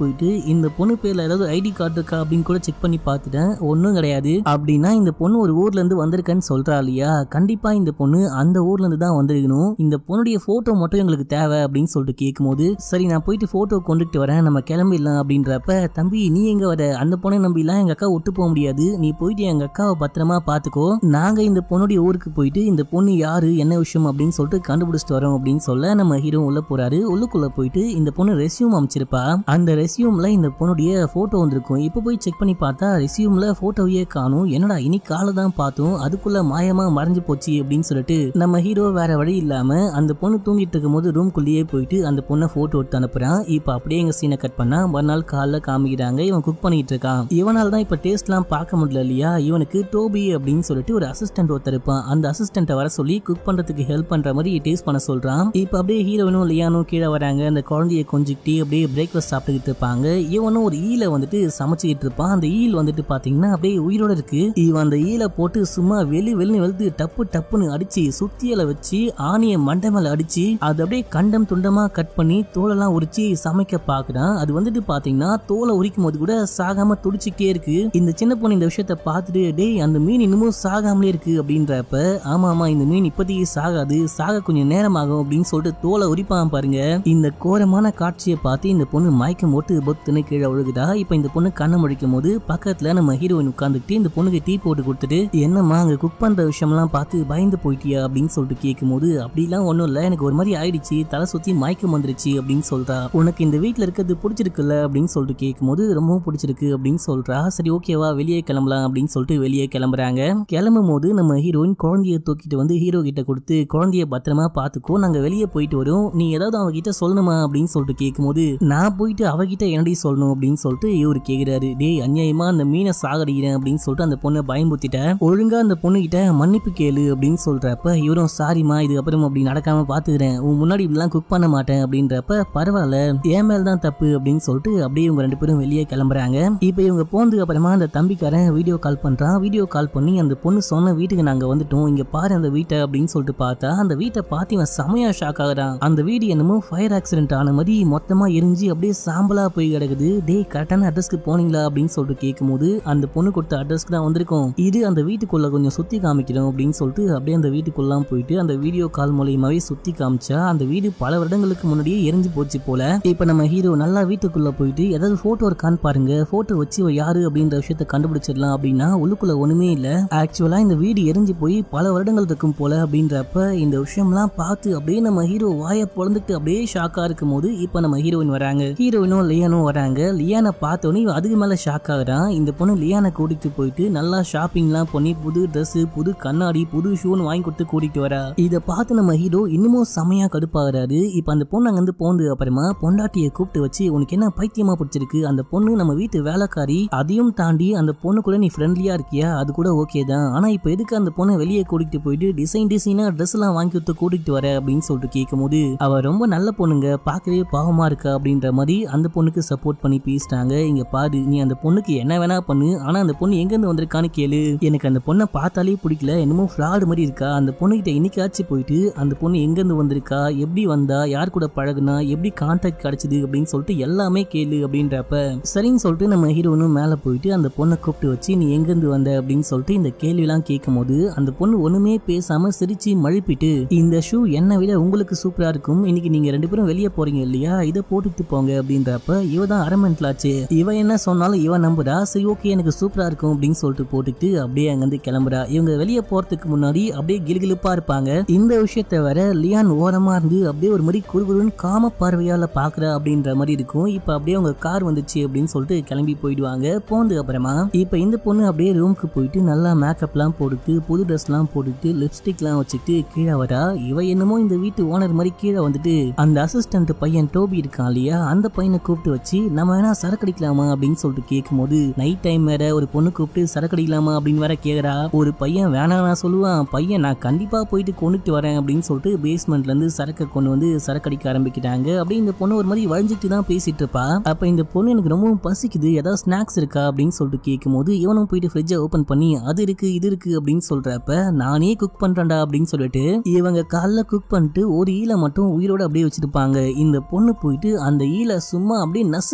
இந்த பொண்ணு பேர்ல ஏதாவது ஐடி கார்டு இருக்கா அப்படின்னு கூட செக் பண்ணி பார்த்துட்டேன், ஒன்னும் கிடையாது. அப்படின்னா இந்த பொண்ணு ஒரு ஊர்ல இருந்து வந்திருக்கேன்னு சொல்றா இல்லையா, கண்டிப்பா இந்த பொண்ணு அந்த ஊர்ல இருந்து தான் வந்திருக்கணும். இந்த பொண்ணுடைய போட்டோ மட்டும் எங்களுக்கு தேவை அப்படின்னு சொல்லிட்டு கேட்கும்போது, சரி நான் போயிட்டு போட்டோ கொண்டுட்டு வரேன், நம்ம கிளம்பிடலாம் அப்படின்றப்ப, தம்பி நீ எங்க வர, அந்த பொண்ணை நம்பிலாம் எங்க அக்கா விட்டு போக முடியாது, நீ போயிட்டு எங்க அக்காவை பத்திரமா பாத்துக்கோ, நாங்க இந்த பொண்ணுடைய ஊருக்கு போயிட்டு இந்த பொண்ணு யாரு என்ன விஷயம் அப்படின்னு சொல்லிட்டு கண்டுபிடிச்சிட்டு வரோம் அப்படின்னு சொல்ல நம்ம ஹீரோ உள்ள போறாரு. உள்ளுக்குள்ள போயிட்டு இந்த பொண்ணு ரெஸ்யூம் அமைச்சிருப்பா, அந்த ரெஸ்யூம்ல இந்த பொண்ணுடைய போட்டோ வந்திருக்கும். இப்ப போய் செக் பண்ணி பார்த்தா ரெஸ்யூம்ல போட்டோவையே காணும். என்னடா இனி காலை தான் பார்த்தோம், அதுக்குள்ள மாயமா மறைஞ்சு போச்சு அப்படின்னு சொல்லிட்டு நம்ம ஹீரோ வேற வழி இல்லாம அந்த பொண்ணு தூங்கிட்டு இருக்கும் போது ரூம்குள்ளேயே போயிட்டு அந்த பொண்ணை போட்டோ எடுத்து அனுப்புறான். இப்ப அப்படியே எங்க சீனை கட் பண்ணா மறுநாள் காலைல காமிக்கிறாங்க, இவன் குக் பண்ணிட்டு இருக்கான். இவனால தான் இப்ப டேஸ்ட் எல்லாம் பார்க்க முடியல இல்லையா, இவனுக்கு டோபி அப்படின்னு சொல்லிட்டு ஒரு அசிஸ்டன்ட் ஒருத்தர் இருப்பான். அந்த அசிஸ்டன்ட்டை வர சொல்லி குக் பண்றதுக்கு ஹெல்ப் பண்ற மாதிரி டேஸ்ட் பண்ண சொல்றான். இப்ப அப்படியே ஹீரோயினும் லியானும் கீழே வராங்க. அந்த குழந்தைய கொஞ்சிக்கிட்டு அப்படியே பிரேக்ஃபாஸ்ட் சாப்பிட்டுக்கிட்டு இருப்பாங்க. இவனும் ஒரு ஈல வந்துட்டு சமைச்சுக்கிட்டு இருப்பான். அந்த ஈல் வந்துட்டு பாத்தீங்கன்னா அப்படியே உயிரோட இருக்கு. இவன் அந்த ஈல போட்டு சும்மா வெளின்னு வெளுத்து டப்பு டப்புன்னு அடிச்சு சுத்தியல வச்சு ஆணிய மண்டை மேல அடிச்சு அது அப்படியே கண்டம் துண்டமா கட் பண்ணி தோலெல்லாம் உரிச்சு சமைக்க பாக்குறான். அது வந்துட்டு பாத்தீங்கன்னா தோலை உரிக்கும் போது கூட சாகாம துடிச்சுக்கிட்டே இருக்கு. இந்த சின்ன பொண்ணு இந்த விஷயத்த பார்த்துட்டு, டேய் அந்த மீன் இன்னமும் சாகாமலே இருக்கு அப்படின்றப்ப, ஆமா ஆமா இந்த மீன் இப்போதைக்கு சாகாது, சாக கொஞ்சம் நேரம் ஆகும் அப்படின்னு சொல்லிட்டு தோலை உரிப்பான் பாருங்க. இந்த கோரமான காட்சியை பார்த்து இந்த பொண்ணு மயக்கம் போட்டு பொத்துன்னு கீழே விழுகுதா. இப்ப இந்த பொண்ணு கண்ணை முடிக்கும் போது பக்கத்துல நம்ம ஹீரோயின் உட்காந்துட்டு இந்த பொண்ணுக்கு டீ போட்டு கொடுத்துட்டு, என்னம்மா அங்க குக் பண்ற விஷயம்லாம் பார்த்து பயந்து போயிட்டியா அப்படின்னு சொல்லிட்டு கேட்கும் போது, அப்படிலாம் ஒண்ணும் இல்ல, எனக்கு ஒரு மாதிரி ஆயிடுச்சு, தலை சுத்தி மயக்கம் வந்துருச்சு அப்படின்னு சொல்றா. உனக்கு இந்த வீட்டுல இருக்கிறது பிடிச்சிருக்குல்ல அப்படின்னு சொல்லிட்டு கேட்கும் போது, ரொம்பவும் பிடிச்சிருக்கு அப்படின்னு சொல்றா. சரி ஓகேவா வெளியே கிளம்பலாம் அப்படின்னு சொல்லிட்டு வெளியே கிளம்புறாங்க. கிளம்பும் போது நம்ம ஹீரோயின் குழந்தைய தூக்கிட்டு வந்து ஹீரோ கிட்ட கொடுத்து, குழந்தைய பத்திரமா பாத்துக்கோ, நாங்க வெளியே போயிட்டு வரோம், நீ ஏதாவது அவகிட்ட சொல்லணுமா அப்படின்னு சொல்லிட்டு கேட்கும்போது, நான் போயிட்டு அவகிட்ட என்னடி சொல்லணும் அப்படின்னு சொல்லிட்டு இவரு கேக்குறாரு. டேய் அநியாயமா அந்த மீனை சாகடிக்கிறேன் அப்படின்னு சொல்லிட்டு அந்த பொண்ணை பயம்புத்திட்ட, ஒழுங்கா அந்த பொண்ணு கிட்ட மன்னிப்பு கேளு அப்படின்னு சொல்றப்ப இவரும் சாரிமா இதுக்கப்புறம் அப்படி நடக்காம பாத்துக்கிறேன், உன் முன்னாடி இப்படிலாம் குக் பண்ண மாட்டேன் அப்படின்றப்ப, பரவாயில்ல என் மேல தான் தப்பு அப்படின்னு சொல்லிட்டு அப்படியே இவங்க ரெண்டு பேரும் வெளியே கிளம்புறாங்க. இப்ப இவங்க போனதுக்கு அப்புறமா அந்த தம்பிக்காரன் வீடியோ கால் பண்றான். வீடியோ கால் பண்ணி அந்த பொண்ணு சொன்ன வீட்டுக்கு நாங்க வந்துட்டோம், இங்க பாரு அந்த வீட்டை அப்படின்னு சொல்லிட்டு பார்த்தா அந்த வீட்டை பார்த்து இவன் செமையா ஷாக் ஆகுறான். அந்த வீடு என்னமோ ஃபயர் ஆக்சிடென்ட் ஆன மாதிரி மொத்தமா எரிஞ்சு அப்படியே சாம்பலா போய் கிடக்குது. டேய் கரெக்டான அட்ரஸ்க்கு போனீங்களா அப்படின்னு சொல்லிட்டு கேட்கும்போது, அந்த பொண்ணு கொடுத்த அட்ரஸ்க்கு தான் வந்திருக்கோம், இது அந்த வீட்டுக்குள்ள கொஞ்சம் சுத்தி காமிக்கிறோம் அப்படின்னு சொல்லிட்டு அப்படியே அந்த வீட்டுக்குள்ளாம் போயிட்டு அந்த வீடியோ கால் மூலியமாவே சுத்தி காமிச்சா அந்த வீடு பல வருடங்களுக்கு முன்னாடியே எரிஞ்சு போச்சு போல. இப்ப நம்ம ஹீரோ நல்லா வீட்டுக்குள்ள போயிட்டு ஏதாவது போட்டோ இருக்கான்னு பாருங்க, போட்டோ வச்சு யாரு அப்படின்ற விஷயத்த கண்டுபிடிச்சிடலாம் அப்படின்னா உள்ளுக்குள்ள ஒண்ணுமே இல்ல. ஆக்சுவலா இந்த வீடு எரிஞ்சு போய் பல வருடங்கள் இருக்கும் போல அப்படின்றப்ப இந்த விஷயம்லாம் பார்த்து அப்படியே நம்ம ஹீரோ வாயை பொழந்துட்டு அப்படியே ஷாக்கா இருக்கும் போது இப்ப நம்ம ஹீரோயின் வராங்க. ஹீரோயினும் லியானும் வராங்க. லியானை பார்த்தோன்னே இவன் அதுக்கு மேல ஷாக் ஆகுறான். இந்த பொண்ணு லியானை கூட்டிட்டு போயிட்டு நல்லா ஷாப்பிங்லாம் பண்ணி புது ட்ரெஸ், புது கண்ணாடி, புது ஷூன்னு வாங்கி கொடுத்து கூட்டிட்டு வரா. இதை பார்த்து நம்ம ஹீரோ இன்னமும் செமையா கடுப்பாகிறாரு. இப்ப அந்த பொண்ணு அங்கிருந்து போனது அப்புறமா பொண்டாட்டியை கூப்பிட்டு வச்சு, உனக்கு என்ன பைத்தியமா பிடிச்சிருக்கு, அந்த பொண்ணு நம்ம வீட்டு வேலைக்காரி, அதையும் தாண்டி அந்த பொண்ணு கூட நீ ஃப்ரெண்ட்லியா இருக்கியா, அது கூட ஓகே தான், ஆனா இப்ப எதுக்கு அந்த பொண்ணை வெளியே கூட்டிட்டு போயிட்டு டிசைனா ட்ரெஸ் எல்லாம் வாங்கி கொடுத்து கூட்டிட்டு வர அப்படின்னு சொல்லிட்டு கேட்கும் போது, அவ ரொம்ப நல்ல பொண்ணுங்க, பார்க்கவே பாவமா இருக்கா அப்படின்ற மாதிரி அந்த பொண்ணுக்கு சப்போர்ட் பண்ணி பேசிட்டாங்க. இங்க பாரு நீ அந்த பொண்ணுக்கு என்ன வேணா பண்ணு, ஆனா அந்த பொண்ணு எங்க இருந்து வந்திருக்கான்னு கேளு, எனக்கு அந்த பொண்ணை பார்த்தாலே பிடிக்கல, என்னமோ ஃப்ராட் மாதிரி இருக்கா, அந்த பொண்ணுகிட்ட இன்னைக்காச்சும் போயிட்டு அந்த பொண்ணு எங்க இருந்து வந்திருக்கா, எப்படி வந்தா, யார் கூட பழகுனா, எப்படி கான்டாக்ட் கிடைச்சது அப்படின்னு சொல்லிட்டு எல்லாமே கேளு அப்படின்றப்ப சரின்னு சொல்லிட்டு நம்ம ஹீரோனும் மேல போயிட்டு அந்த பொண்ணை கூப்பிட்டு வச்சு, நீ எங்க இருந்து வந்த அப்படின்னு சொல்லிட்டு இந்த கேள்வி எல்லாம் கேட்கும் போது அந்த பொண்ணு ஒண்ணுமே பேசாம சிரிச்சு மழுப்பிட்டு, இந்த ஷூ என்னை விட உங்களுக்கு சூப்பரா இருக்கும், இன்னைக்கு நீங்க ரெண்டு பேரும் வெளியே போறீங்க இல்லையா, இதை போட்டுட்டு போங்க அப்படின்றப்ப இவ தான் அரமெண்ட்லாச்சு, இவ என்ன சொன்னாலும் இவ நம்புறா. சரி ஓகே எனக்கு சூப்பரா இருக்கும் அப்படின்னு சொல்லிட்டு போட்டுட்டு அப்படியே அங்கிருந்து கிளம்புறா. இவங்க வெளியே போறதுக்கு முன்னாடி அப்படியே கிலுகிலுப்பா இருப்பாங்க. இந்த விஷயத்த வர லியான் ஓரமா இருந்து அப்படியே ஒரு மாதிரி குறுகுறுன்னு காம பார்வையால பாக்குறா அப்படின்ற மாதிரி இருக்கும். இப்ப அப்படியே அவங்க கார் வந்துச்சு அப்படின்னு சொல்லிட்டு கிளம்பி போயிடுவாங்க. போனது அப்புறமா இப்ப இந்த பொண்ணு அப்படியே ரூமுக்கு போயிட்டு நல்லா மேக்கப் எல்லாம் போட்டுட்டு புது ட்ரெஸ் எல்லாம் போட்டுட்டு லிப்ஸ்டிக் எல்லாம் வச்சுட்டு கீழே வரா. இவ என்னமோ இந்த வீட்டு ஓனர் மாதிரி கீழே வந்துட்டு அந்த அசிஸ்டன்ட் பையன் டோபி இருக்கான் இல்லையா, அந்த பையனை கூப்பிட்டு வச்சு நம்ம வேணா சரக்கடிக்கலாமா அப்படின்னு சொல்லிட்டு கேட்கும் போது, நைட் டைம் வேற ஒரு பொண்ணு கூப்பிட்டு சரக்கடிக்கலாமா அப்படின்னு வேற கேக்குறா. ஒரு பையன் வேணா நான் சொல்லுவான், பையன் நான் கண்டிப்பா போயிட்டு கொண்டுட்டு வரேன் அப்படின்னு சொல்லிட்டு பேஸ்மெண்ட்ல இருந்து சரக்கை கொண்டு வந்து சரக்கடிக்க ஆரம்பிக்கிட்டாங்க. அப்படி இந்த பொண்ணு ஒரு மாதிரி வழிஞ்சிட்டு தான் பேசிட்டு இருப்பா. அப்ப இந்த பொண்ணு எனக்கு ரொம்பவும் பசிக்குது, ஏதாவது ஸ்நாக்ஸ் இருக்கா அப்படின்னு சொல்லிட்டு கேட்கும் போது இவனும் போயிட்டு ஃப்ரிட்ஜை ஓபன் பண்ணி அது இருக்கு இது இருக்கு அப்படின்னு சொல்றப்ப, நானே குக் பண்றேன்டா அப்படின்னு சொல்லிட்டு இவங்க காலைல குக் பண்ணிட்டு ஒரு ஈலை மட்டும் உயிரோட அப்படியே வச்சிருப்பாங்க. இந்த பொண்ணு போயிட்டு அந்த ஈலை சும்மா அப்படியே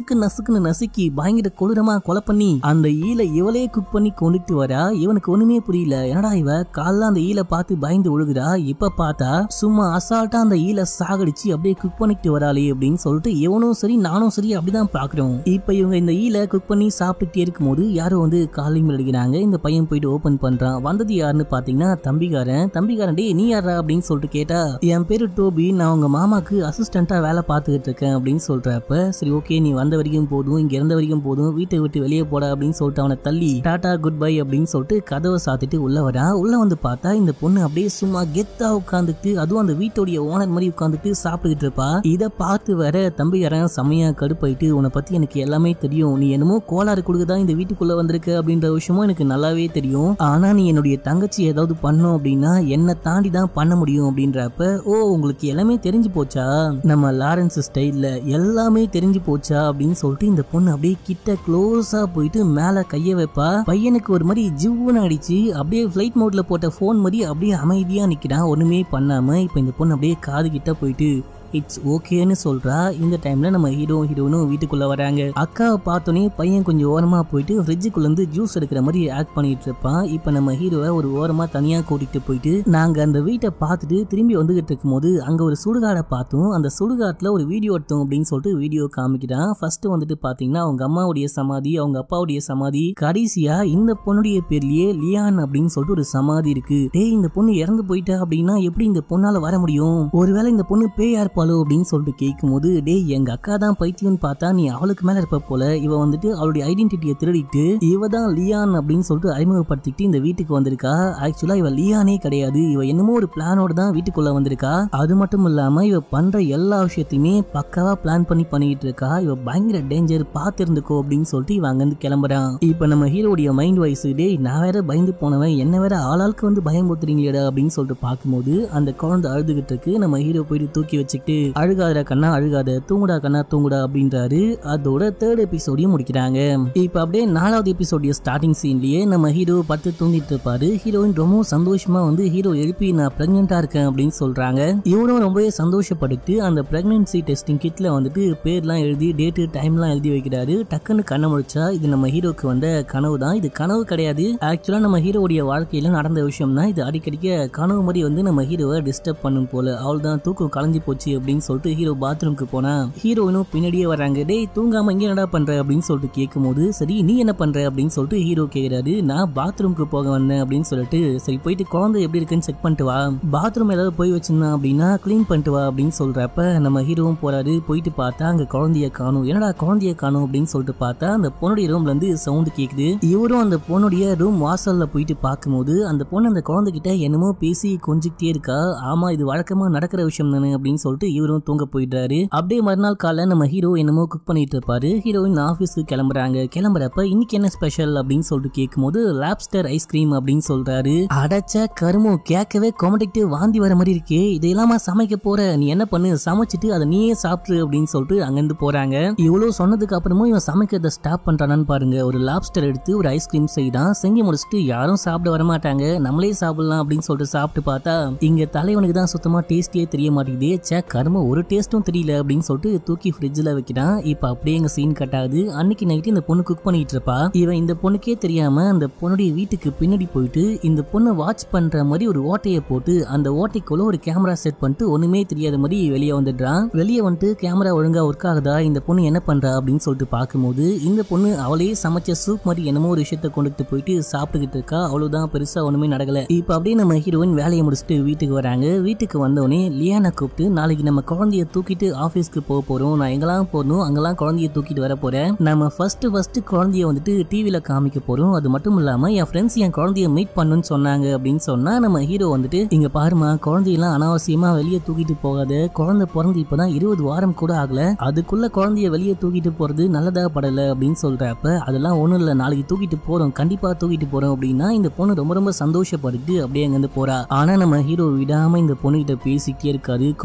நசுக்குன்னு நசுக்கி பயங்கர கொடூரமா கொலை பண்ணி அந்த ஈலை இவளே குக் பண்ணி கொண்டுட்டு வரா. இவனுக்கு ஒண்ணுமே புரியல, என்னடா இவ காலைல அந்த ஈலை பார்த்து பயந்து ஒழுகுறா, இப்ப பார்த்தா சும்மா அசால்ட்டா அந்த ஈலை சாகடிச்சு அப்படியே குக் பண்ணிட்டு வராளே அப்படின்னு சொல்லிட்டு இவனும் சரி நானும் சரி அப்படிதான் பாக்குறோம். இப்ப இவங்க இந்த ஈலை குக் பண்ணி சாப்பிட்டுட்டே இருக்கும் போது யாரோ வந்து காலிங் அடிக்கிறாங்க. இந்த பையன் போயிட்டு ஓபன் பண்றான். வந்தது யாருன்னு பாத்தீங்கன்னா தம்பிக்காரன் டே நீ யாரா அப்படின்னு சொல்லிட்டு கேட்டா, என் பேரு டோபி, நான் உங்க மாமாக்கு அசிஸ்டண்டா வேலை பார்த்துக்கிட்டு இருக்கேன் அப்படின்னு சொல்றப்ப, சரி ஓகே நீ வந்த வரைக்கும் போதும், இங்க இருந்த வரைக்கும் போதும், வீட்டை விட்டு வெளியே போட அப்படின்னு சொல்லிட்டு அவனை தள்ளி டாடா குட் பை அப்படின்னு சொல்லிட்டு கதவை சாத்திட்டு உள்ள வரா. உள்ள வந்து பார்த்தா இந்த பொண்ணு அப்படியே சும்மா கெத்தா உட்காந்துட்டு, அதுவும் அந்த வீட்டுடைய ஓனர் மாதிரி உட்காந்துட்டு சாப்பிட்டுக்கிட்டு இருப்பா. இதை பார்த்து வர தம்பிக்காரன் செமையா கடுப்பாயிட்டு, உன்னை பத்தி எனக்கு எல்லாமே தெரியும், நீ என்னமோ கோளாறு கொடுக்குதான் இந்த வீட்டுக்குள்ள வந்திருக்க அப்படின்ற விஷயமும் எனக்கு நல்லாவே தெரியும், ஆனா நீ என்னுடைய தங்கச்சி ஏதாவது பண்ணும் அப்படின்னா என்னை தாண்டி தான் பண்ண முடியும் அப்படின்றப்ப, ஓ உங்களுக்கு எல்லாமே தெரிஞ்சு போச்சா, நம்ம லாரன்ஸ் ஸ்டைல்ல எல்லாமே தெரிஞ்சு போச்சா அப்படின்னு சொல்லிட்டு இந்த பொண்ணு அப்படியே கிட்ட க்ளோஸா போயிட்டு மேல கைய வைப்பா. பையனுக்கு ஒரு மாதிரி ஜிவ்வுன்னு அடிச்சு அப்படியே ஃபிளைட் மோட்ல போட்ட போன் மாதிரி அப்படியே அமைதியா நிக்கிறான் ஒண்ணுமே பண்ணாம. இப்ப இந்த பொண்ணு அப்படியே காது கிட்ட போயிட்டு இட்ஸ் ஓகேன்னு சொல்றா. இந்த டைம்ல நம்ம ஹீரோனும் வீட்டுக்குள்ள வராங்க. அக்காவை பார்த்தோன்னே பையன் கொஞ்சம் ஓரமா போயிட்டு ஃப்ரிட்ஜுக்குள்ள இருந்து ஜூஸ் எடுக்கிற மாதிரி ஆக்ட் பண்ணிட்டு இருப்பான். இப்ப நம்ம ஹீரோவை ஒரு ஓரமா தனியா கூட்டிட்டு போயிட்டு நாங்க அந்த வீட்டை பார்த்துட்டு திரும்பி வந்துகிட்டு இருக்கும் போது அங்க ஒரு சுடுகாடை பார்த்தோம். அந்த சுடுகாட்டுல ஒரு வீடியோ எடுத்தோம் அப்படின்னு சொல்லிட்டு வீடியோ காமிக்கிறான். ஃபர்ஸ்ட் வந்துட்டு பாத்தீங்கன்னா அவங்க அம்மாவுடைய சமாதி, அவங்க அப்பாவுடைய சமாதி, கடைசியா இந்த பொண்ணுடைய பேர்லயே லியான் அப்படின்னு சொல்லிட்டு ஒரு சமாதி இருக்கு. டேய் இந்த பொண்ணு இறந்து போயிட்டா அப்படின்னா எப்படி இந்த பொண்ணால வர முடியும், ஒருவேளை இந்த பொண்ணு பேயா இருப்பா அப்படின்னு சொல்லிட்டு கேட்கும் போது, டே எங்க அக்கா தான் பைத்தியம்னு பார்த்தா நீ அவளுக்கு மேல இருப்ப போல, இவ வந்துட்டு அவளுடைய ஐடென்டிட்டியை திருடிட்டு இவ தான் லியான் அப்படின்னு சொல்லிட்டு அறிமுகப்படுத்திட்டு இந்த வீட்டுக்கு வந்திருக்கா. ஆக்சுவலா இவ லியானே கிடையாது, இவ என்னமோ ஒரு பிளானோட தான் வீட்டுக்குள்ள வந்திருக்கா. அது மட்டும் இல்லாம இவ பண்ற எல்லா விஷயத்தையுமே பக்காவா பிளான் பண்ணிட்டு இருக்கா. இவ பயங்கர டேஞ்சர், பார்த்து இருந்துக்கோ அப்படின்னு சொல்லிட்டு இவ அங்கிருந்து கிளம்புறான். இப்ப நம்ம ஹீரோடைய மைண்ட் வாய்ஸ், டே நான் வேற பயந்து போனவன், என்ன வேற ஆளாளுக்கு வந்து பயமுறுத்துறீங்களா அப்படின்னு சொல்லிட்டு பார்க்கும்போது அந்த குழந்தை அழுதுகிட்டு இருக்கு. நம்ம ஹீரோ போயிட்டு தூக்கி வச்சுக்கிட்டு, அழுகாத கண்ணா அழுகாத, தூங்குடா கண்ணா தூங்குடா அப்படின்றாரு. அதோட தேர்ட் எபிசோடையும் முடிக்கிறாங்க. இப்ப அப்படியே 4வது எபிசோடைய ஸ்டார்டிங் சீன்லயே நம்ம ஹீரோ படுத்து தூங்கிட்டு இருப்பாரு. ஹீரோயின் ரொம்ப சந்தோஷமா வந்து ஹீரோ எழுப்பி நான் பிரெக்னெண்டா இருக்கேன் அப்படின்னு சொல்றாங்க. இவரும் ரொம்பவே சந்தோஷப்பட்டு அந்த பிரெக்னன்சி டெஸ்டிங் கிட்ல வந்துட்டு பேர்லாம் எழுதி டேட்டு டைம்லாம் எழுதி வைக்கிறாரு. டக்குன்னு கண்ணை முடிச்சா இது நம்ம ஹீரோக்கு வந்த கனவு தான். இது கனவு கிடையாது, ஆக்சுவலா நம்ம ஹீரோடைய வாழ்க்கையில நடந்த விஷயம் தான். இது அடிக்கடிக்க கனவு மாதிரி வந்து நம்ம ஹீரோவை டிஸ்டர்ப் பண்ணும் போல. அவள் தான் தூக்கம் கலைஞ்சு போச்சு அப்படின்னு சொல்லிட்டு ஹீரோ பாத்ரூமுக்கு போனா ஹீரோயினும் பின்னாடியே வராங்க. டேய் தூங்காம இங்க என்னடா பண்ற அப்படின்னு சொல்லிட்டு கேட்கும் போது, சரி நீ என்ன பண்ற அப்படின்னு சொல்லிட்டு ஹீரோ கேக்குறாரு. நான் பாத்ரூமுக்கு போக வந்தேன் அப்படின்னு சொல்லிட்டு, சரி போயிட்டு குழந்தை எப்படி இருக்குன்னு செக் பண்ணிட்டு வா, பாத்ரூம் ஏதாவது போய் வச்சிருந்தா அப்படின்னா கிளீன் பண்ணிட்டு வா அப்படின்னு சொல்றப்ப நம்ம ஹீரோவும் போறாரு. போயிட்டு பார்த்தா அங்க குழந்தைய காணும். என்னடா குழந்தைய காணும் அப்படின்னு சொல்லிட்டு பார்த்தா அந்த பொண்ணுடைய ரூம்ல இருந்து சவுண்ட் கேக்குது. இவரும் அந்த பொண்ணுடைய ரூம் வாசல்ல போயிட்டு பார்க்கும்போது அந்த பொண்ணு அந்த குழந்தைகிட்ட என்னமோ பேசி கொஞ்சிக்கிட்டே இருக்கா. ஆமா இது வழக்கமா நடக்கிற விஷயம் தானே அப்படின்னு சொல்லிட்டு இவரும் தூங்க போயிடுறாரு. அப்படியே மறுநாள் காலைல நம்ம ஹீரோ என்னமோ குக் பண்ணிட்டு இருப்பாரு. ஹீரோயின் ஆபீஸ்க்கு கிளம்புறாங்க. கிளம்புறப்ப இன்னைக்கு என்ன ஸ்பெஷல் அப்படின்னு சொல்லிட்டு கேட்கும்போது லாப்ஸ்டர் ஐஸ்கிரீம் அப்படின்னு சொல்றாரு. அடைச்ச கருமோ, கேட்கவே கொமட்டிட்டு வாந்தி வர மாதிரி இருக்கே, இதெல்லாமா சமைக்க போற, நீ என்ன பண்ணு சமைச்சிட்டு அதை நீயே சாப்பிட்டு அப்படின்னு சொல்லிட்டு அங்கிருந்து போறாங்க. இவ்வளவு சொன்னதுக்கு அப்புறமும் இவன் சமைக்கிறத ஸ்டாப் பண்றானான்னு பாருங்க. ஒரு லாப்ஸ்டர் எடுத்து ஒரு ஐஸ்கிரீம் செய்தான். செஞ்சு முடிச்சுட்டு யாரும் சாப்பிட வரமாட்டாங்க, நம்மளே சாப்பிடலாம் அப்படின்னு சொல்லிட்டு சாப்பிட்டு பார்த்தா இங்க தலைவனுக்கு தான் சுத்தமா டேஸ்டியே தெரிய மாட்டேங்குது. சே கரும ஒரு டேஸ்டும் தெரியல அப்படின்னு சொல்லிட்டு தூக்கி ஃப்ரிட்ஜில் வைக்கிறான். இப்ப அப்படியே எங்க சீன் கட் ஆகுது. அன்னைக்கு நைட்டு இந்த பொண்ணு குக் பண்ணிட்டு இருப்பா. இவன் இந்த பொண்ணுக்கே தெரியாம அந்த பொண்ணுடைய வீட்டுக்கு பின்னாடி போயிட்டு இந்த பொண்ணை வாட்ச் பண்ற மாதிரி ஒரு ஓட்டையை போட்டு அந்த ஓட்டைக்குள்ள ஒரு கேமரா செட் பண்ணிட்டு ஒண்ணுமே தெரியாத மாதிரி வெளியே வந்துடுறான். வெளியே வந்துட்டு கேமரா ஒழுங்கா ஒர்க் ஆகுதா, இந்த பொண்ணு என்ன பண்றா அப்படின்னு சொல்லிட்டு பார்க்கும்போது இந்த பொண்ணு அவளே சமைச்ச சூப் மாதிரி என்னமோ ஒரு விஷயத்த கொண்டுட்டு போயிட்டு சாப்பிட்டுக்கிட்டு இருக்கா. அவ்வளவுதான், பெருசா ஒண்ணுமே நடக்கல. இப்ப அப்படியே நம்ம ஹீரோயின் வேலையை முடிச்சுட்டு வீட்டுக்கு வராங்க. வீட்டுக்கு வந்தோடனே லியானை கூப்பிட்டு, நாளைக்கு நம்ம குழந்தைய தூக்கிட்டு ஆபீஸ்க்கு போக போறோம், நான் எங்கெல்லாம் போறணும் அங்கெல்லாம் குழந்தைய தூக்கிட்டு வர போறேன், நம்ம ஃபர்ஸ்ட் குழந்தைய வந்துட்டு டிவில காமிக்க போறோம், அது மட்டும் இல்லாம என் ஃப்ரெண்ட்ஸ் என் குழந்தைய மீட் பண்ணுன்னு சொன்னாங்க அப்படின்னு சொன்னா நம்ம ஹீரோ வந்துட்டு, இங்க பாருமா குழந்தையெல்லாம் அனாவசியமா வெளியே தூக்கிட்டு போகாத, குழந்தை பிறந்து இப்பதான் 20 வாரம் கூட ஆகல, அதுக்குள்ள குழந்தைய வெளியே தூக்கிட்டு போறது நல்லதா படல அப்படின்னு சொல்றப்ப, அதெல்லாம் ஒண்ணும் இல்ல, நாளைக்கு தூக்கிட்டு போறோம், கண்டிப்பா தூக்கிட்டு போறோம் அப்படின்னா இந்த பொண்ணு ரொம்ப சந்தோஷப்பட்டு அப்படியே அங்கிருந்து போறா. ஆனா நம்ம ஹீரோ விடாம இந்த பொண்ணு கிட்ட பேசிக்கிட்டே இருக்காரு. குழந்தைக்கு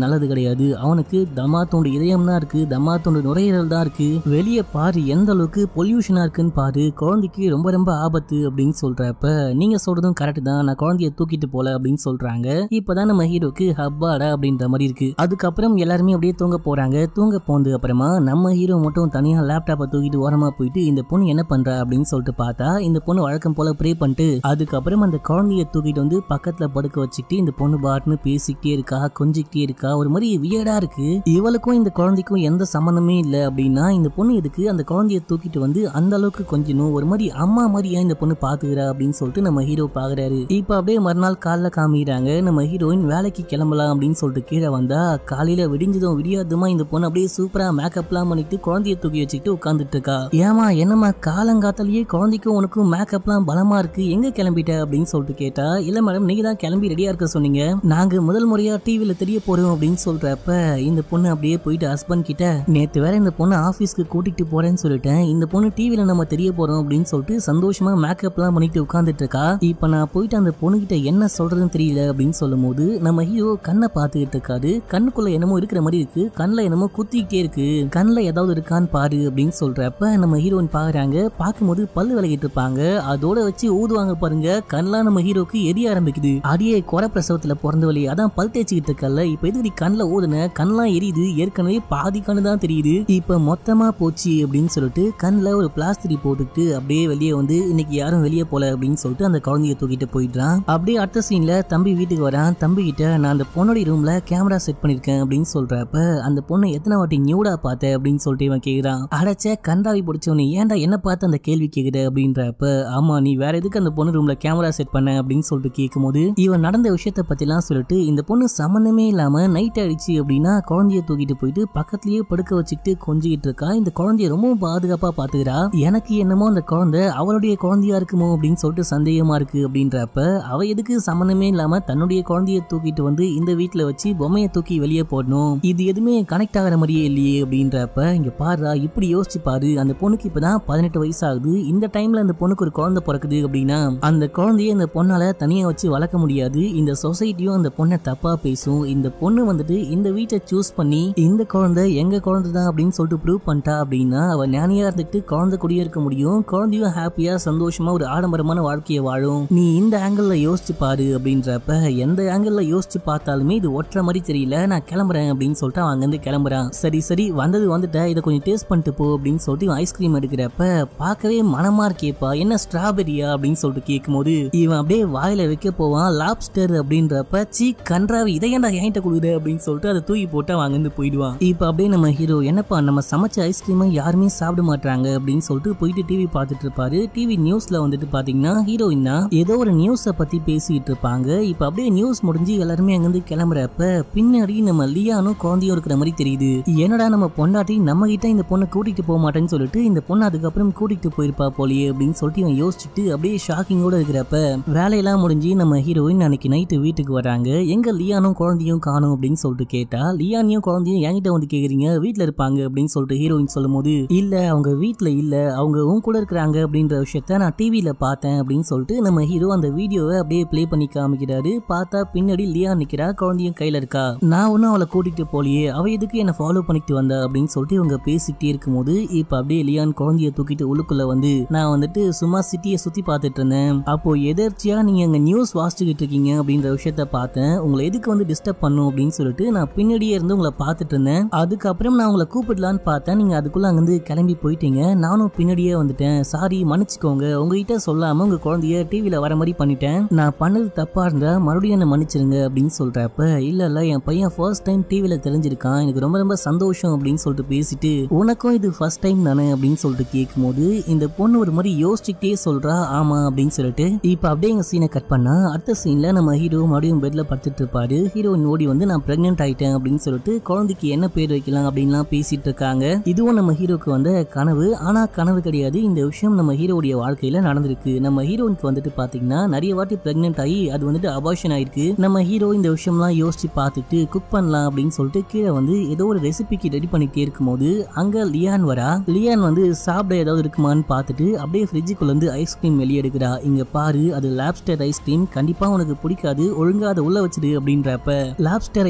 நல்லது கிடையாது, அவனுக்கு தமாத்தோண்டு இதயம் தான் இருக்கு, தமாத்தோண்டு நுரையீரல் தான் இருக்கு, வெளியே பாரு எந்த அளவுக்கு பொல்யூஷனா இருக்குன்னு பாரு, குழந்தைக்கு ரொம்ப ரொம்ப ஆபத்து அப்படின்னு சொல்றப்ப நீங்க சொல்றதும் கரெக்ட் தான், நான் குழந்தைய தூக்கிட்டு போல அப்படின்னு சொல்றாங்க. இப்பதான் நம்ம ஹீரோக்கு ஹப்பாடா அப்படின்ற மாதிரி இருக்கு. அதுக்கப்புறம் எல்லாருமே அப்படியே தூங்க போறாங்க. தூங்க போனது அப்புறமா நம்ம ஹீரோ மட்டும் தனியா லேப்டாப்பை தூக்கிட்டு ஓரமா போயிட்டு இந்த பொண்ணு என்ன பண்றா அப்படின்னு சொல்லிட்டு பார்த்தா இந்த பொண்ணு வழக்கம் போல ப்ரே பண்ணிட்டு அதுக்கப்புறம் அந்த குழந்தைய தூக்கிட்டு வந்து பக்கத்துல படுக்க வச்சுக்கிட்டு இந்த பொண்ணு பாட்டுன்னு பேசிக்கிட்டே இருக்கா, கொஞ்சிக்கிட்டே இருக்கா. ஒரு மாதிரி வியர்டா இருக்கு. இவளுக்கும் இந்த குழந்தைக்கும் எந்த சம்பந்தமே இல்ல அப்படின்னா இந்த பொண்ணு எதுக்கு அந்த குழந்தைய தூக்கிட்டு வந்து அந்த அளவுக்கு கொஞ்சணும், ஒரு மாதிரி அம்மா மாதிரியா இந்த பொண்ணு பாத்துக்கிறா அப்படின்னு சொல்லிட்டு நம்ம ஹீரோ பாக்குறாரு. இப்ப அப்படியே மறுநாள் காலைல காமிக்கிறாங்க. நம்ம ஹீரோயின் வேலைக்கு கிளம்பலாம் அப்படின்னு சொல்லிட்டு கீழே வந்தா காலையில விடிஞ்சதும் விடியாதுமா இந்த பொண்ணு அப்படியே சூப்பரா மேக்கப்லாம் பண்ணிட்டு குழந்தைய தூக்கி வச்சுக்கிட்டு உட்காந்துட்டு இருக்கா. ஏமா என்னம்மா காலங்காத்தாலேயே குழந்தைக்கும் உனக்கும் மேக்கப்லாம் பலமா இருக்கு, எங்க கிளம்பிட்ட அப்படின்னு சொல்லிட்டு கேட்டா, இல்ல மேடம் நீங்க தான் கிளம்பி ரெடியா இருக்க சொன்னீங்க, நாங்க முதல் முறையா டிவில தெரிய போறோம் அப்படின்னு சொல்றப்ப இந்த பொண்ணு அப்படியே போயிட்டு ஹஸ்பண்ட் கிட்ட, நேத்து வேற இந்த பொண்ணு ஆபீஸ்க்கு கூட்டிட்டு போறேன்னு சொல்லிட்டேன், இந்த பொண்ணு டிவில நம்ம தெரிய போறோம் அப்படின்னு சொல்லிட்டு சந்தோஷமா மேக்கப்லாம் பண்ணிட்டு உட்காந்துட்டு இருக்கா. இப்ப நான் போயிட்டு அந்த பொண்ணு கிட்ட என்ன சொல்றதுன்னு தெரியல அப்படின்னு சொல்லும் போது நம்ம ஹீரோ கண்ணை பார்த்துக்கிட்டு இருக்காரு. கண்ணுக்குள்ள என்னமோ இருக்கிற மாதிரி இருக்கு, கண்ணுல என்னமோ குத்திக்கிட்டே இருக்கு, கண்ணுல ஏதாவது இருக்கான்னு பாரு அப்படின்னு சொல்றப்ப நம்ம ஹீரோயின் பாக்குறாங்க. பார்க்கும்போது பல்லு விலகிட்டு இருப்பாங்க, அதோட வச்சு ஊதுவாங்க பாருங்க, கண்ணெல்லாம் நம்ம ஹீரோக்கு எரிய ஆரம்பிக்குது. அடியே குறை பிரசவத்துல பிறந்தவழி அதான் பல் தேய்ச்சிக்கிட்டு இருக்கல, இப்ப எதுக்கு கண்ணுல ஊதுன, கண்ணெல்லாம் எரியுது, ஏற்கனவே பாதி கண்ணு தான் தெரியுது, இப்ப மொத்தமா போச்சு அப்படின்னு சொல்லிட்டு கண்ணுல ஒரு பிளாஸ்டிக் போட்டுட்டு அப்படியே வெளியே வந்து இன்னைக்கு யாரும் வெளியே போல அப்படின்னு சொல்லிட்டு அந்த குழந்தைய தூக்கிட்டு போயிடுறான். அப்படியே அடுத்த சீன்ல தம்பி வீட்டுக்கு வரான். தம்பி கிட்ட நான் அந்த பொண்ணோட ரூம்ல கேமரா செட் பண்ணிருக்கேன் அப்படின்னு சொல்றப்ப அந்த பொண்ணை எத்தனை வாட்டி நியூடா பார்த்த அப்படின்னு சொல்லிட்டு இவன் கேக்குறான். அடைச்ச கண்டாவி பிடிச்சவனு ஏன்டா என்ன பார்த்து அந்த கேள்வி கேக்குற அப்படின்றப்ப, ஆமா நீ வேற எதுக்கு அந்த பொண்ணு ரூம்ல கேமரா செட் பண்ண அப்படின்னு சொல்லிட்டு கேட்கும் போது இவன் நடந்த விஷயத்த பத்தி எல்லாம் சொல்லிட்டு இந்த பொண்ணு சம்பந்தமே இல்லாம நைட் ஆயிடுச்சு அப்படின்னா குழந்தைய தூக்கிட்டு போயிட்டு பக்கத்துலயே படுக்க வச்சுக்கிட்டு கொஞ்சிக்கிட்டு இருக்கா. இந்த குழந்தைய ரொம்ப பாதுகாப்பா பாத்துக்கிறா. எனக்கு என்னமோ அந்த குழந்தை அவளுடைய குழந்தையா இருக்குமோ அப்படின்னு சொல்லிட்டு சந்தேகமா இருக்கு அப்படின்றப்ப, அவ எதுக்கு சம்பந்தமே இல்லாம தன்னுடைய குழந்தைய தூக்கிட்டு வந்து இந்த வீட்டுல வச்சு பொம்மையை தூக்கி வெளியே போடணும், இது எதுவுமே கனெக்ட் ஆகிற மாதிரியே இல்லையே அப்படின்றப்ப, இங்க பாரு இப்படி யோசிச்சு பாரு, அந்த பொண்ணுக்கு இப்பதான் 18 வயசு ஆகுது, இந்த டைம்ல அந்த பொண்ணுக்கு ஒரு குழந்தை பிறக்குது அப்படின்னா அந்த குழந்தைய இந்த பொண்ணால தனியா வச்சு வளர்க்க முடியாது, இந்த சொசைட்டியும் அந்த பொண்ணை தப்பா பேசும், இந்த பொண்ணு வந்துட்டு இந்த வீட்டை சூஸ் பண்ணி இந்த குழந்தை எங்க குழந்தை தான் அப்படின்னு சொல்லிட்டு ப்ரூவ் பண்ணிட்டா அப்படின்னா அவ ஞானியா இருந்துட்டு குழந்தை கூடயே இருக்க முடியும், குழந்தையும் ஹாப்பியா சந்தோஷமா ஒரு ஆடம்பரமான வாழ்க்கையை வாழும், நீ இந்த ஆங்கிள் யோசிச்சு பாரு அப்படின்றப்ப, எந்த ஆங்கிள் யோசிச்சு பார்த்தாலுமே இது ஒற்ற மாதிரி தெரியல, நான் கிளம்புறேன் அப்படின்னு சொல்லிட்டு அவன் அங்கிருந்து கிளம்புறான். சரி சரி வந்துட்ட, இதை கொஞ்சம் டேஸ்ட் பண்ணிட்டு போ அப்படின்னு சொல்லிட்டு ஐஸ்கிரீம் எடுக்கிறப்ப பார்க்கவே மனமா இருக்கேப்பா, என்ன ஸ்ட்ராபெரியா அப்படின்னு சொல்லிட்டு கேட்கும் போது இவன் அப்படியே வாயில வைக்க போவான், லாப்ஸ்டர் அப்படின்றப்ப சீ கன்றாவி இதை ஏன்டா என்கிட்ட கொடுக்குது அப்படின்னு சொல்லிட்டு அதை தூக்கி போட்டு அவன் அங்கிருந்து போயிடுவான். இப்ப அப்படியே நம்ம ஹீரோ என்னப்பா நம்ம சமைச்ச ஐஸ்கிரீமை யாருமே சாப்பிட மாட்டாங்க அப்படின்னு சொல்லிட்டு போயிட்டு டிவி பார்த்துட்டு இருப்பாரு. டிவி நியூஸ்ல வந்துட்டு பாத்தீங்கன்னா ஹீரோயின் தான் ஏதோ ஒரு நியூஸை பத்தி பேசிட்டு இருப்பாங்க. இப்ப அப்படியே நியூஸ் முடிஞ்சு எல்லாருமே அங்கிருந்து கிளம்புறப்ப பின்னாடி நம்ம லியானும் குழந்தையும் இருக்கிற மாதிரி தெரியுது. என்னடா நம்ம பொண்டாட்டி நம்ம கிட்ட இந்த பொண்ணை கூட்டிட்டு போக மாட்டேன்னு சொல்லிட்டு இந்த பொண்ணு அதுக்கப்புறம் கூட்டிட்டு போயிருப்பா போலியே அப்படின்னு சொல்லிட்டு இவன் யோசிச்சுட்டு அப்படியே ஷாக்கிங்கோட இருக்கிறப்ப வேலையெல்லாம் முடிஞ்சு நம்ம ஹீரோயின் அன்னைக்கு நைட்டு வீட்டுக்கு வராங்க. எங்க லியானும் குழந்தையும் காணும் அப்படின்னு சொல்லிட்டு கேட்டா, லியானையும் குழந்தையும் என்கிட்ட வந்து கேக்குறீங்க, வீட்டுல இருப்பாங்க அப்படின்னு சொல்லிட்டு ஹீரோயின் சொல்லும் போது, இல்ல அவங்க வீட்டுல இல்ல, அவங்க உன் கூட இருக்கிறாங்க அப்படின்ற விஷயத்த நான் டிவில பார்த்தேன் அப்படின்னு சொல்லிட்டு நம்ம ஹீரோ அந்த வீடியோவை அப்படியே பிளே பண்ணி காமிக்கிறாரு. பார்த்தா பின்னாடி லியா நிக்கிறா, குழந்தையும் கையில இருக்கா. நான் ஒன்னும் அவளை கூட்டிட்டு போலியே, அவ எதுக்கு என்ன ஃபாலோ பண்ணிட்டு வந்தா அப்படின்னு சொல்லிட்டு இவங்க பேசிக்கிட்டே இருக்கும் போது இப்ப அப்படியே லியான் குழந்தைய தூக்கிட்டு உள்ளுக்குள்ள வந்து, நான் வந்துட்டு சும்மா சிட்டியை சுத்தி பார்த்துட்டு இருந்தேன், அப்போ எதர்ச்சியா நீங்க அங்க நியூஸ் வாசிச்சுக்கிட்டு இருக்கீங்க அப்படின்ற விஷயத்த பார்த்தேன், உங்களை எதுக்கு வந்து டிஸ்டர்ப் பண்ணும் அப்படின்னு சொல்லிட்டு நான் பின்னாடியே இருந்து உங்களை பார்த்துட்டு இருந்தேன், அதுக்கப்புறம் நான் உங்களை கூப்பிடலான்னு பார்த்தேன், நீங்க அதுக்குள்ள அங்கிருந்து கிளம்பி போயிட்டீங்க, நானும் பின்னாடியே வந்துட்டேன், சாரி மன்னிச்சுக்கோங்க, உங்ககிட்ட சொல்லாம உங்க குழந்தைய டிவில வர மாதிரி பண்ணிட்டேன், நான் பண்ணது தப்பா இருந்தா மறுபடியும் என்ன மன்னிச்சிருங்க அப்படின்னு சொல்றப்ப, இல்ல என் பையன் ஃபர்ஸ்ட் டைம் டிவில தெரிஞ்சிருக்கான், எனக்கு ரொம்ப ரொம்ப சந்தோஷம் அப்படின்னு சொல்லிட்டு பேசிட்டு, உனக்கும் இது ஃபர்ஸ்ட் டைம் தானே அப்படின்னு சொல்லிட்டு கேட்கும் போது இந்த பொண்ணு ஒரு மாதிரி யோசிச்சுட்டே சொல்றா ஆமா அப்படின்னு சொல்லிட்டு. இப்ப அப்படியே எங்க சீனை கட் பண்ணா அடுத்த சீன்ல நம்ம ஹீரோ மறுபடியும் பெட்ல படுத்துட்டு இருப்பாரு. ஹீரோயின் ஓடி வந்து நான் பிரெக்னென்ட் ஆயிட்டேன் அப்படின்னு சொல்லிட்டு குழந்தைக்கு என்ன பேர் வைக்கலாம் அப்படின்லாம் பேசிட்டு இருக்காங்க. இதுவும் நம்ம ஹீரோக்கு வந்த கனவு, ஆனா கனவு கிடையாது, இந்த விஷயம் நம்ம ஹீரோடைய வாழ்க்கையில நடந்திருக்கு. நம்ம ஹீரோயினுக்கு வந்துட்டு பாத்தீங்கன்னா நிறைய வாட்டி பிரெக்னென்ட் ஆகி அது வந்துட்டு அபார்ஷன் ஆயிருக்கு. நம்ம ஹீரோ இந்த விஷயம்லாம் யோசிச்சு பார்த்துட்டு குக் பண்ணலாம் அப்படின்னு சொல்லிட்டு கீழே வந்து ஏதோ ஒரு ரெசிபிக்கு ரெடி பண்ணிட்டே இருக்கும் போது அங்க லியான் வரா. லியான் வந்து சாப்பிட ஏதாவது இருக்குமான்னு பார்த்துட்டு அப்படியே ஃப்ரிட்ஜுக்குள்ள இருந்து ஐஸ்கிரீம் வெளியே எடுக்கிறா. இங்க பாரு அது லாப்ஸ்டர் ஐஸ்கிரீம், கண்டிப்பா உனக்கு பிடிக்காது, ஒழுங்கா அதை உள்ள வச்சிடு அப்படின்றப்ப லாப்ஸ்டர்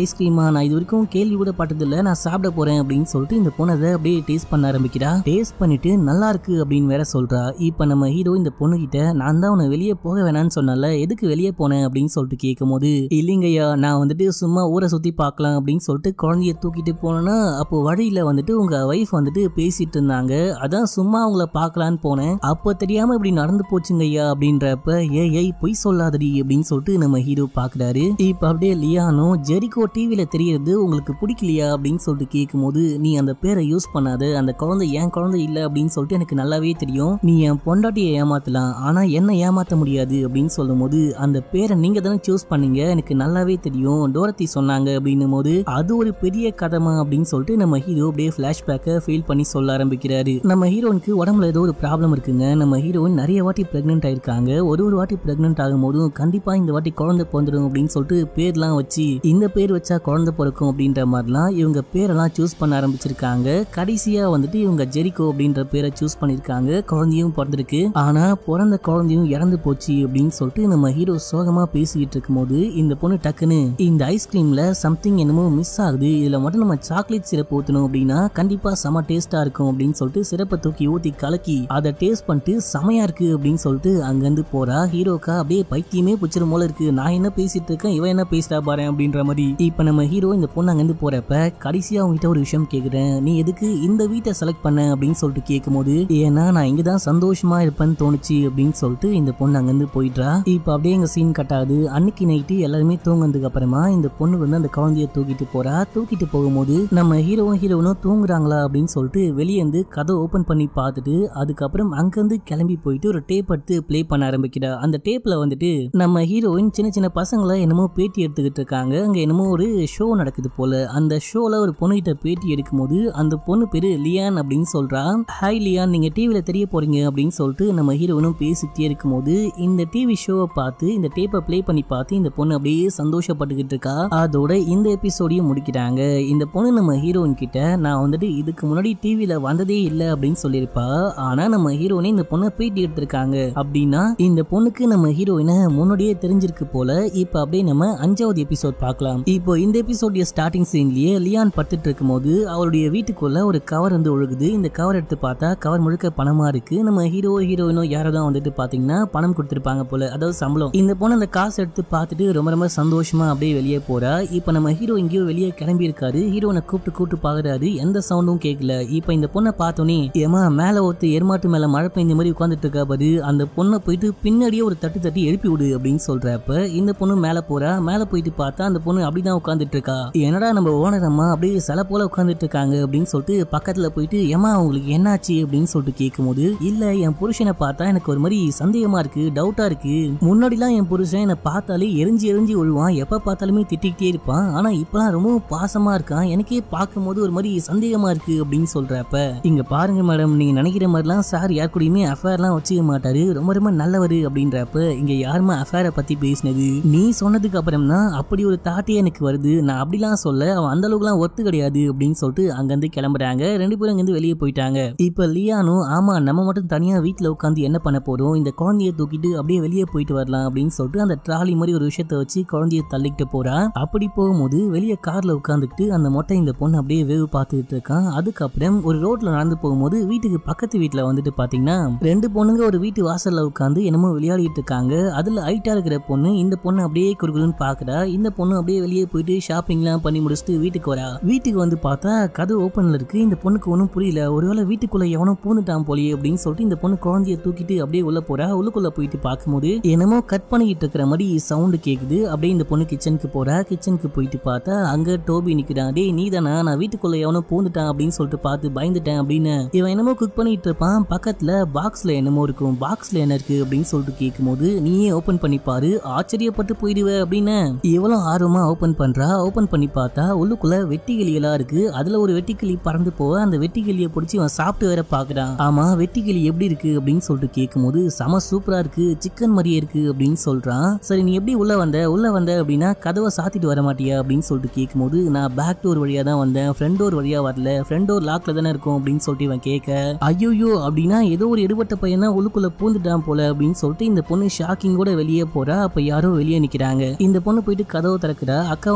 ஐஸ்கிரீமா, நான் இது வரைக்கும் கேள்வி கூட பட்டதில்ல, நான் சாப்பிட போறேன் அப்படின்னு சொல்லிட்டு இந்த பொண்ணு அதை அப்படியே டேஸ்ட் பண்ண ஆரம்பிக்கிறா. டேஸ்ட் பண்ணிட்டு நல்லா இருக்கு அப்படின்னு வேற சொல்றா. இப்ப நம்ம ஹீரோ இந்த பொண்ணு கிட்ட நான் தான் உன்னை வெளியே போக வேணான்னு சொன்னல, எதுக்கு வெளியே போனேன் அப்படின்னு சொல்லிட்டு கேட்கும் போது, இல்லைங்கய்யா நான் வந்துட்டு சும்மா ஊரை சுத்தி பார்க்கலாம் அப்படின்னு சொல்லிட்டு குழந்தைய தூக்கிட்டு போனேன்னா அப்போ வழியில வந்துட்டு உங்க வைஃப் வந்துட்டு பேசிட்டு இருந்தாங்க, அதான் சும்மா அவங்கள பார்க்கலான்னு போனேன், அப்போ தெரியாம இப்படி நடந்து போச்சுங்கய்யா அப்படின்றப்ப ஏய் பொய் சொல்லாதடி அப்படின்னு சொல்லிட்டு நம்ம ஹீரோ பாக்குறாரு. இப்ப அப்படியே லியானோ ஜெரிகோ டிவில தெரியறது உங்களுக்கு பிடிக்கலையா அப்படின்னு சொல்லிட்டு கேட்கும் போது, நீ அந்த பேரை யூஸ் பண்ணாத, அந்த குழந்தை என் குழந்தை இல்ல அப்படின்னு சொல்லிட்டு எனக்கு நல்லாவே தெரியும், நீ என் பொண்டாட்டியை ஏமாத்தலாம் ஆனா என்ன ஏமாத்த முடியாது அப்படின்னு சொல்லும் போது, அந்த பேரை நீங்க தானே சூஸ் பண்ணீங்க, எனக்கு நல்லாவே தெரியும், டோரத்தி சொன்னாங்க அப்படின்னும் போது, அது ஒரு பெரிய கதமா அப்படின்னு சொல்லிட்டு நம்ம ஹீரோ அப்படியே பிளாஷ்பேக்கை ஃபீல் பண்ணி சொல்ல ஆரம்பிக்கிறாரு. நம்ம ஹீரோனுக்கு உடம்புல ஏதோ ஒரு ப்ராப்ளம் இருக்குங்க. நம்ம ஹீரோயின் நிறைய வாட்டி பிரெக்னென்ட் ஆயிருக்காங்க. ஒரு வாட்டி பிரெக்னென்ட் ஆகும் போதும் கண்டிப்பா இந்த வாட்டி குழந்தை பிறந்துடும் அப்படின்னு சொல்லிட்டு பேர்லாம் வச்சு, இந்த பேர் வச்சா குழந்தை பிறக்கும் அப்படின்ற மாதிரிலாம் இவங்க பேரெல்லாம் சூஸ் பண்ண ஆரம்பிச்சிருக்காங்க. கடைசியா வந்துட்டு இவங்க ஜெரிகோ அப்படின்ற பேரை சூஸ் பண்ணிருக்காங்க. குழந்தையும் பிறந்திருக்கு. ஆனா பிறந்த குழந்தையும் இறந்து போச்சு அப்படின்னு சொல்லிட்டு நம்ம ஹீரோ சோகமா பேசிக்கிட்டு இருக்கும் போது, இந்த பொண்ணு டக்குன்னு இந்த ஐஸ்கிரீம்ல சம்திங் என்னமோ மிஸ் ஆகுது, இதுல மட்டும் நம்ம சாக்லேட் சிரப் ஊத்தணும் அப்படின்னா கண்டிப்பா செம டேஸ்டா இருக்கும் அப்படின்னு சொல்லிட்டு சிரப்பை தூக்கி ஊத்தி கலக்கி அதை டேஸ்ட் பண்ணிட்டு செமையா இருக்கு அப்படின்னு சொல்லிட்டு அங்கிருந்து போறா. ஹீரோக்கா அப்படியே பைத்தியமே பிடிச்சிரும் போல இருக்கு, நான் என்ன பேசிட்டு இருக்கேன் இவன் என்ன பேசுறா பாரு அப்படின்ற மாதிரி. இப்ப நம்ம ஹீரோ இந்த பொண்ணு அங்கிருந்து போறப்ப கடைசியா அவங்ககிட்ட ஒரு விஷயம் கேக்குறேன், நீ எதுக்கு இந்த வீட்டை செலக்ட் பண்ண அப்படின்னு சொல்லிட்டு கேட்கும் போது, ஏன்னா நான் இங்கதான் சந்தோஷமா இருப்பேன்னு தோணுச்சு அப்படின்னு சொல்லிட்டு இந்த பொண்ணு அங்கிருந்து போயிட்டா. இப்ப அப்படியே எங்க சீன் கட் ஆகுது. அன்னைக்கு நைட்டு எல்லாருமே தூங்கினதுக்கு அப்புறமா இந்த பொண்ணு வந்து அந்த குழந்தைய தூக்கிட்டு போறா. தூக்கிட்டு போகும்போது நம்ம ஹீரோவும் தூங்குறாங்களா அப்படின்னு சொல்லிட்டு வெளியே இருந்து கதை ஓபன் பண்ணி பார்த்துட்டு அதுக்கப்புறம் அங்கிருந்து கிளம்பி போயிட்டு ஒரு டேப் எடுத்து பிளே பண்ண ஆரம்பிக்கிறா. அந்த டேப்ல வந்துட்டு நம்ம ஹீரோயின் சின்ன சின்ன பசங்களை என்னமோ பேட்டி எடுத்துக்கிட்டு இருக்காங்க. அங்க என்னமோ ஒரு ஷோ நடக்குது போல. அந்த ஷோல ஒரு பொண்ணுகிட்ட பேட்டி எடுக்கும் போது அந்த பொண்ணு பேரு லியான் அப்படின்னு சொல்றா. ஹாய் லியான், நீங்க டிவில தெரிய போறீங்க அப்படின்னு சொல்லிட்டு நம்ம ஹீரோயினும் பேசிட்டே இருக்கும் போது இந்த டிவி ஷோவை பார்த்து இந்த டேப்பை பிளே பண்ணி பார்த்து இந்த பொண்ணு அப்படியே சந்தோஷப்பட்டுக்கிட்டு இருக்கா. அதோட இந்த எபிசோடையும் முடிக்கிறாங்க. இந்த பொண்ணு நம்ம ஹீரோயின் கிட்ட நான் வந்துட்டு இதுக்கு முன்னாடி டிவில வந்ததே இல்லை அப்படின்னு சொல்லியிருப்பா. ஆனா நம்ம ஹீரோயினே இந்த பொண்ணை பேட்டி எடுத்திருக்காங்க அப்படின்னா இந்த பொண்ணுக்கு நம்ம ஹீரோயினை முன்னாடியே தெரிஞ்சிருக்கு போல. இப்ப அப்படியே நம்ம 5வது எபிசோட் பார்க்கலாம். இப்போ இந்த எபிசோடைய ஸ்டார்டிங் சீன்லயே லியான் படுத்துட்டு இருக்கும் போது அவருடைய வீட்டுக்குள்ள ஒரு கவர் வந்து ஒழுகுது. இந்த கவர் எடுத்து பார்த்தா கவர் முழுக்க பணமா இருக்கு. நம்ம ஹீரோயினோ யாரதான் வந்துட்டு பாத்தீங்கன்னா பணம் கொடுத்திருப்பாங்க போல, அதாவது சம்பளம். இந்த பொண்ணு அந்த காசு எடுத்து பார்த்துட்டு ரொம்ப ரொம்ப சந்தோஷமா அப்படியே வெளியே போறா. இப்ப நம்ம ஹீரோ எங்கேயோ வெளியே கிளம்பி இருக்காரு. ஹீரோனை கூப்பிட்டு பாக்குறாரு, எந்த சவுண்டும் கேட்கல. இப்ப இந்த பொண்ணை பார்த்தோன்னே, ஏமா மேல ஒருத்தர் எருமாட்டு மேல மழை பெய்ஞ்ச மாதிரி உட்காந்துட்டு இருக்கா பாரு, அந்த பொண்ணை போயிட்டு பின்னாடியே ஒரு தட்டி தட்டி எழுப்பி விடு அப்படின்னு சொல்றப்ப இந்த பொண்ணு மேல போறா. மேல போயிட்டு பார்த்தா அந்த பொண்ணு அப்படிதான் உட்காந்துட்டு இருக்கா. என்னடா நம்ம ஓனர் அம்மா அப்படியே சில போல உட்காந்துட்டு இருக்காங்க அப்படின்னு சொல்லிட்டு பக்கத்துல போயிட்டு, ஏமா உங்களுக்கு என்னாச்சு அப்படின்னு சொல்லிட்டு கேட்கும் போது, இல்ல என் புருஷனை பார்த்தா எனக்கு ஒரு மாதிரி சந்தேகமா இருக்கு, டவுட்டா இருக்கு. முன்னாடிலாம் என் புருஷன் என்னை பார்த்தாலே எரிஞ்சு விழுவான், எப்ப பார்த்தாலுமே திட்டிக்கிட்டே இருப்பான். ஆனா இப்பெல்லாம் ரொம்ப பாசமா இருக்கான், எனக்கே பார்க்கும் போது ஒரு மாதிரி சந்தேகமா இருக்கு அப்படின்னு சொல்றப்ப, இங்க பாருங்க மேடம், நீங்க நினைக்கிற மாதிரிலாம் சார் யார் கூடயுமே அஃபேர்லாம் வச்சுக்க மாட்டாரு, ரொம்ப ரொம்ப நல்லவரு அப்படின்றப்ப, இங்க யாருமா அஃபேரை பத்தி பேசினது, நீ சொன்னதுக்கு அப்புறம் தான் அப்படி ஒரு தாட்டே எனக்கு வருது, நான் அப்படிலாம் சொல்ல, அவன் அந்த அளவுக்குலாம் ஒத்து கிடையாது அப்படின்னு சொல்லிட்டு அங்கிருந்து கிளம்புறாங்க. ரெண்டு பேரும் அங்கிருந்து வெளியே போயிட்டாங்க. இப்ப லியானும், ஆமா நம்ம மட்டும் தனியா வீட்டுல உட்காந்து என்ன பண்ண போறோம், இந்த குழந்தைய தூக்கிட்டு அப்படியே வெளியே போயிட்டு வரலாம் அப்படின்னு சொல்லிட்டு அந்த ட்ராலி மாதிரி ஒரு விஷயத்த வச்சு குழந்தைய தள்ளிக்கிட்டு போறா. அப்படி போகும்போது வெளியே கார்ல உட்காந்துக்கிட்டு அந்த மொட்டை இந்த பொண்ணு அப்படியே வேவு பார்த்துக்கிட்டு இருக்கான். அதுக்கப்புறம் ஒரு ரோட்ல நடந்து போகும்போது வீட்டுக்கு பக்கத்து வீட்டுல வந்துட்டு பாத்தீங்கன்னா ரெண்டு பொண்ணுங்க ஒரு வீட்டு வாசல்ல உட்காந்து என்னமோ விளையாடிட்டு இருக்காங்க. அதுல ஹைட்டா இருக்கிற பொண்ணு இந்த பொண்ணு அப்படியே குறுகுறுன்னு பாக்குறா. இந்த பொண்ணு அப்படியே வெளியே போயிட்டு ஷாப்பிங்லாம் பண்ணி முடிச்சுட்டு வீட்டுக்கு வரா. வீட்டுக்கு வந்து பார்த்தா கதவு ஓப்பன்ல இருக்கு. இந்த பொண்ணுக்கு ஒன்றும் புரியல, ஒருவேளை வீட்டுக்குள்ள எவனோ பூந்துட்டான் போலியே அப்படின்னு சொல்லிட்டு இந்த பொண்ணு குழந்தைய தூக்கிட்டு அப்படியே உள்ள போறா. உள்ளுக்குள்ள போயிட்டு பார்க்கும்போது என்னமோ கட் பண்ணிட்டு இருக்கிற மாதிரி சவுண்டு கேக்குது. அப்படியே இந்த பொண்ணு கிச்சனுக்கு போறா. கிச்சனுக்கு போயிட்டு பார்த்தா அங்க டோபி நிக்கிறான். டேய் நீதானா, நான் வீட்டுக்குள்ள எவனோ பூந்துட்டான் அப்படின்னு சொல்லிட்டு பார்த்து பயந்துட்டேன் அப்படின்னு. இவன் என்னமோ குக் பண்ணிட்டு இருப்பான். பக்கத்துல பாக்ஸ்ல என்னமோ இருக்கும். பாக்ஸ்ல என்ன இருக்கு அப்படின்னு சொல்லிட்டு கேட்கும்போது, நீயே ஓபன் பண்ணி பாரு, ஆச்சரியப்பட்டு போயிடுவ அப்படின்னு இவ்வளவு ஆர்வமா ஓபன் பண்றா. ஓபன் பண்ணி பார்த்தா உள்ளுக்குள்ள வெட்டிக்கிளியெல்லாம் இருக்கு. அதுல ஒரு வெட்டிக்கிளி பறந்து போக அந்த வெட்டிக்கிளியை பிடிச்சி அவன் சாப்பிட்டு வேற பாக்குறான். ஆமா வெட்டிக்கிளி எப்படி இருக்கு அப்படின்னு சொல்லிட்டு கேட்கும்போது, செம சூப்பரா இருக்கு, சிக்கன் மாதிரியே இருக்கு அப்படின்னு சொல்றான். சரி நீ எப்படி உள்ள வந்த அப்படின்னா கதவை சாத்திட்டு வர மாட்டியா அப்படின்னு சொல்லிட்டு கேட்கும்போது, நான் பேக் டோர் வழியா தான் வந்தேன், ஃப்ரண்ட் டோர் வழியா வரல, ஃப்ரண்ட் டோர் லாக்ல தானே இருக்கும் அப்படின்னு சொல்லிட்டு இவன் கேட்க, ஐயோ அப்படின்னா ஏதோ ஒரு எடுபட்ட பையன் தான் உள்ளுக்குள்ள பூந்துட்டான் போல அப்படின்னு சொல்லிட்டு இந்த பொண்ணு ஷாக்கிங் கூட வெளியே போறா. அப்ப யாரோ வெளியே நிக்கிறாங்க. இந்த பொண்ணு போயிட்டு கதவை திறக்கிறா. அக்கா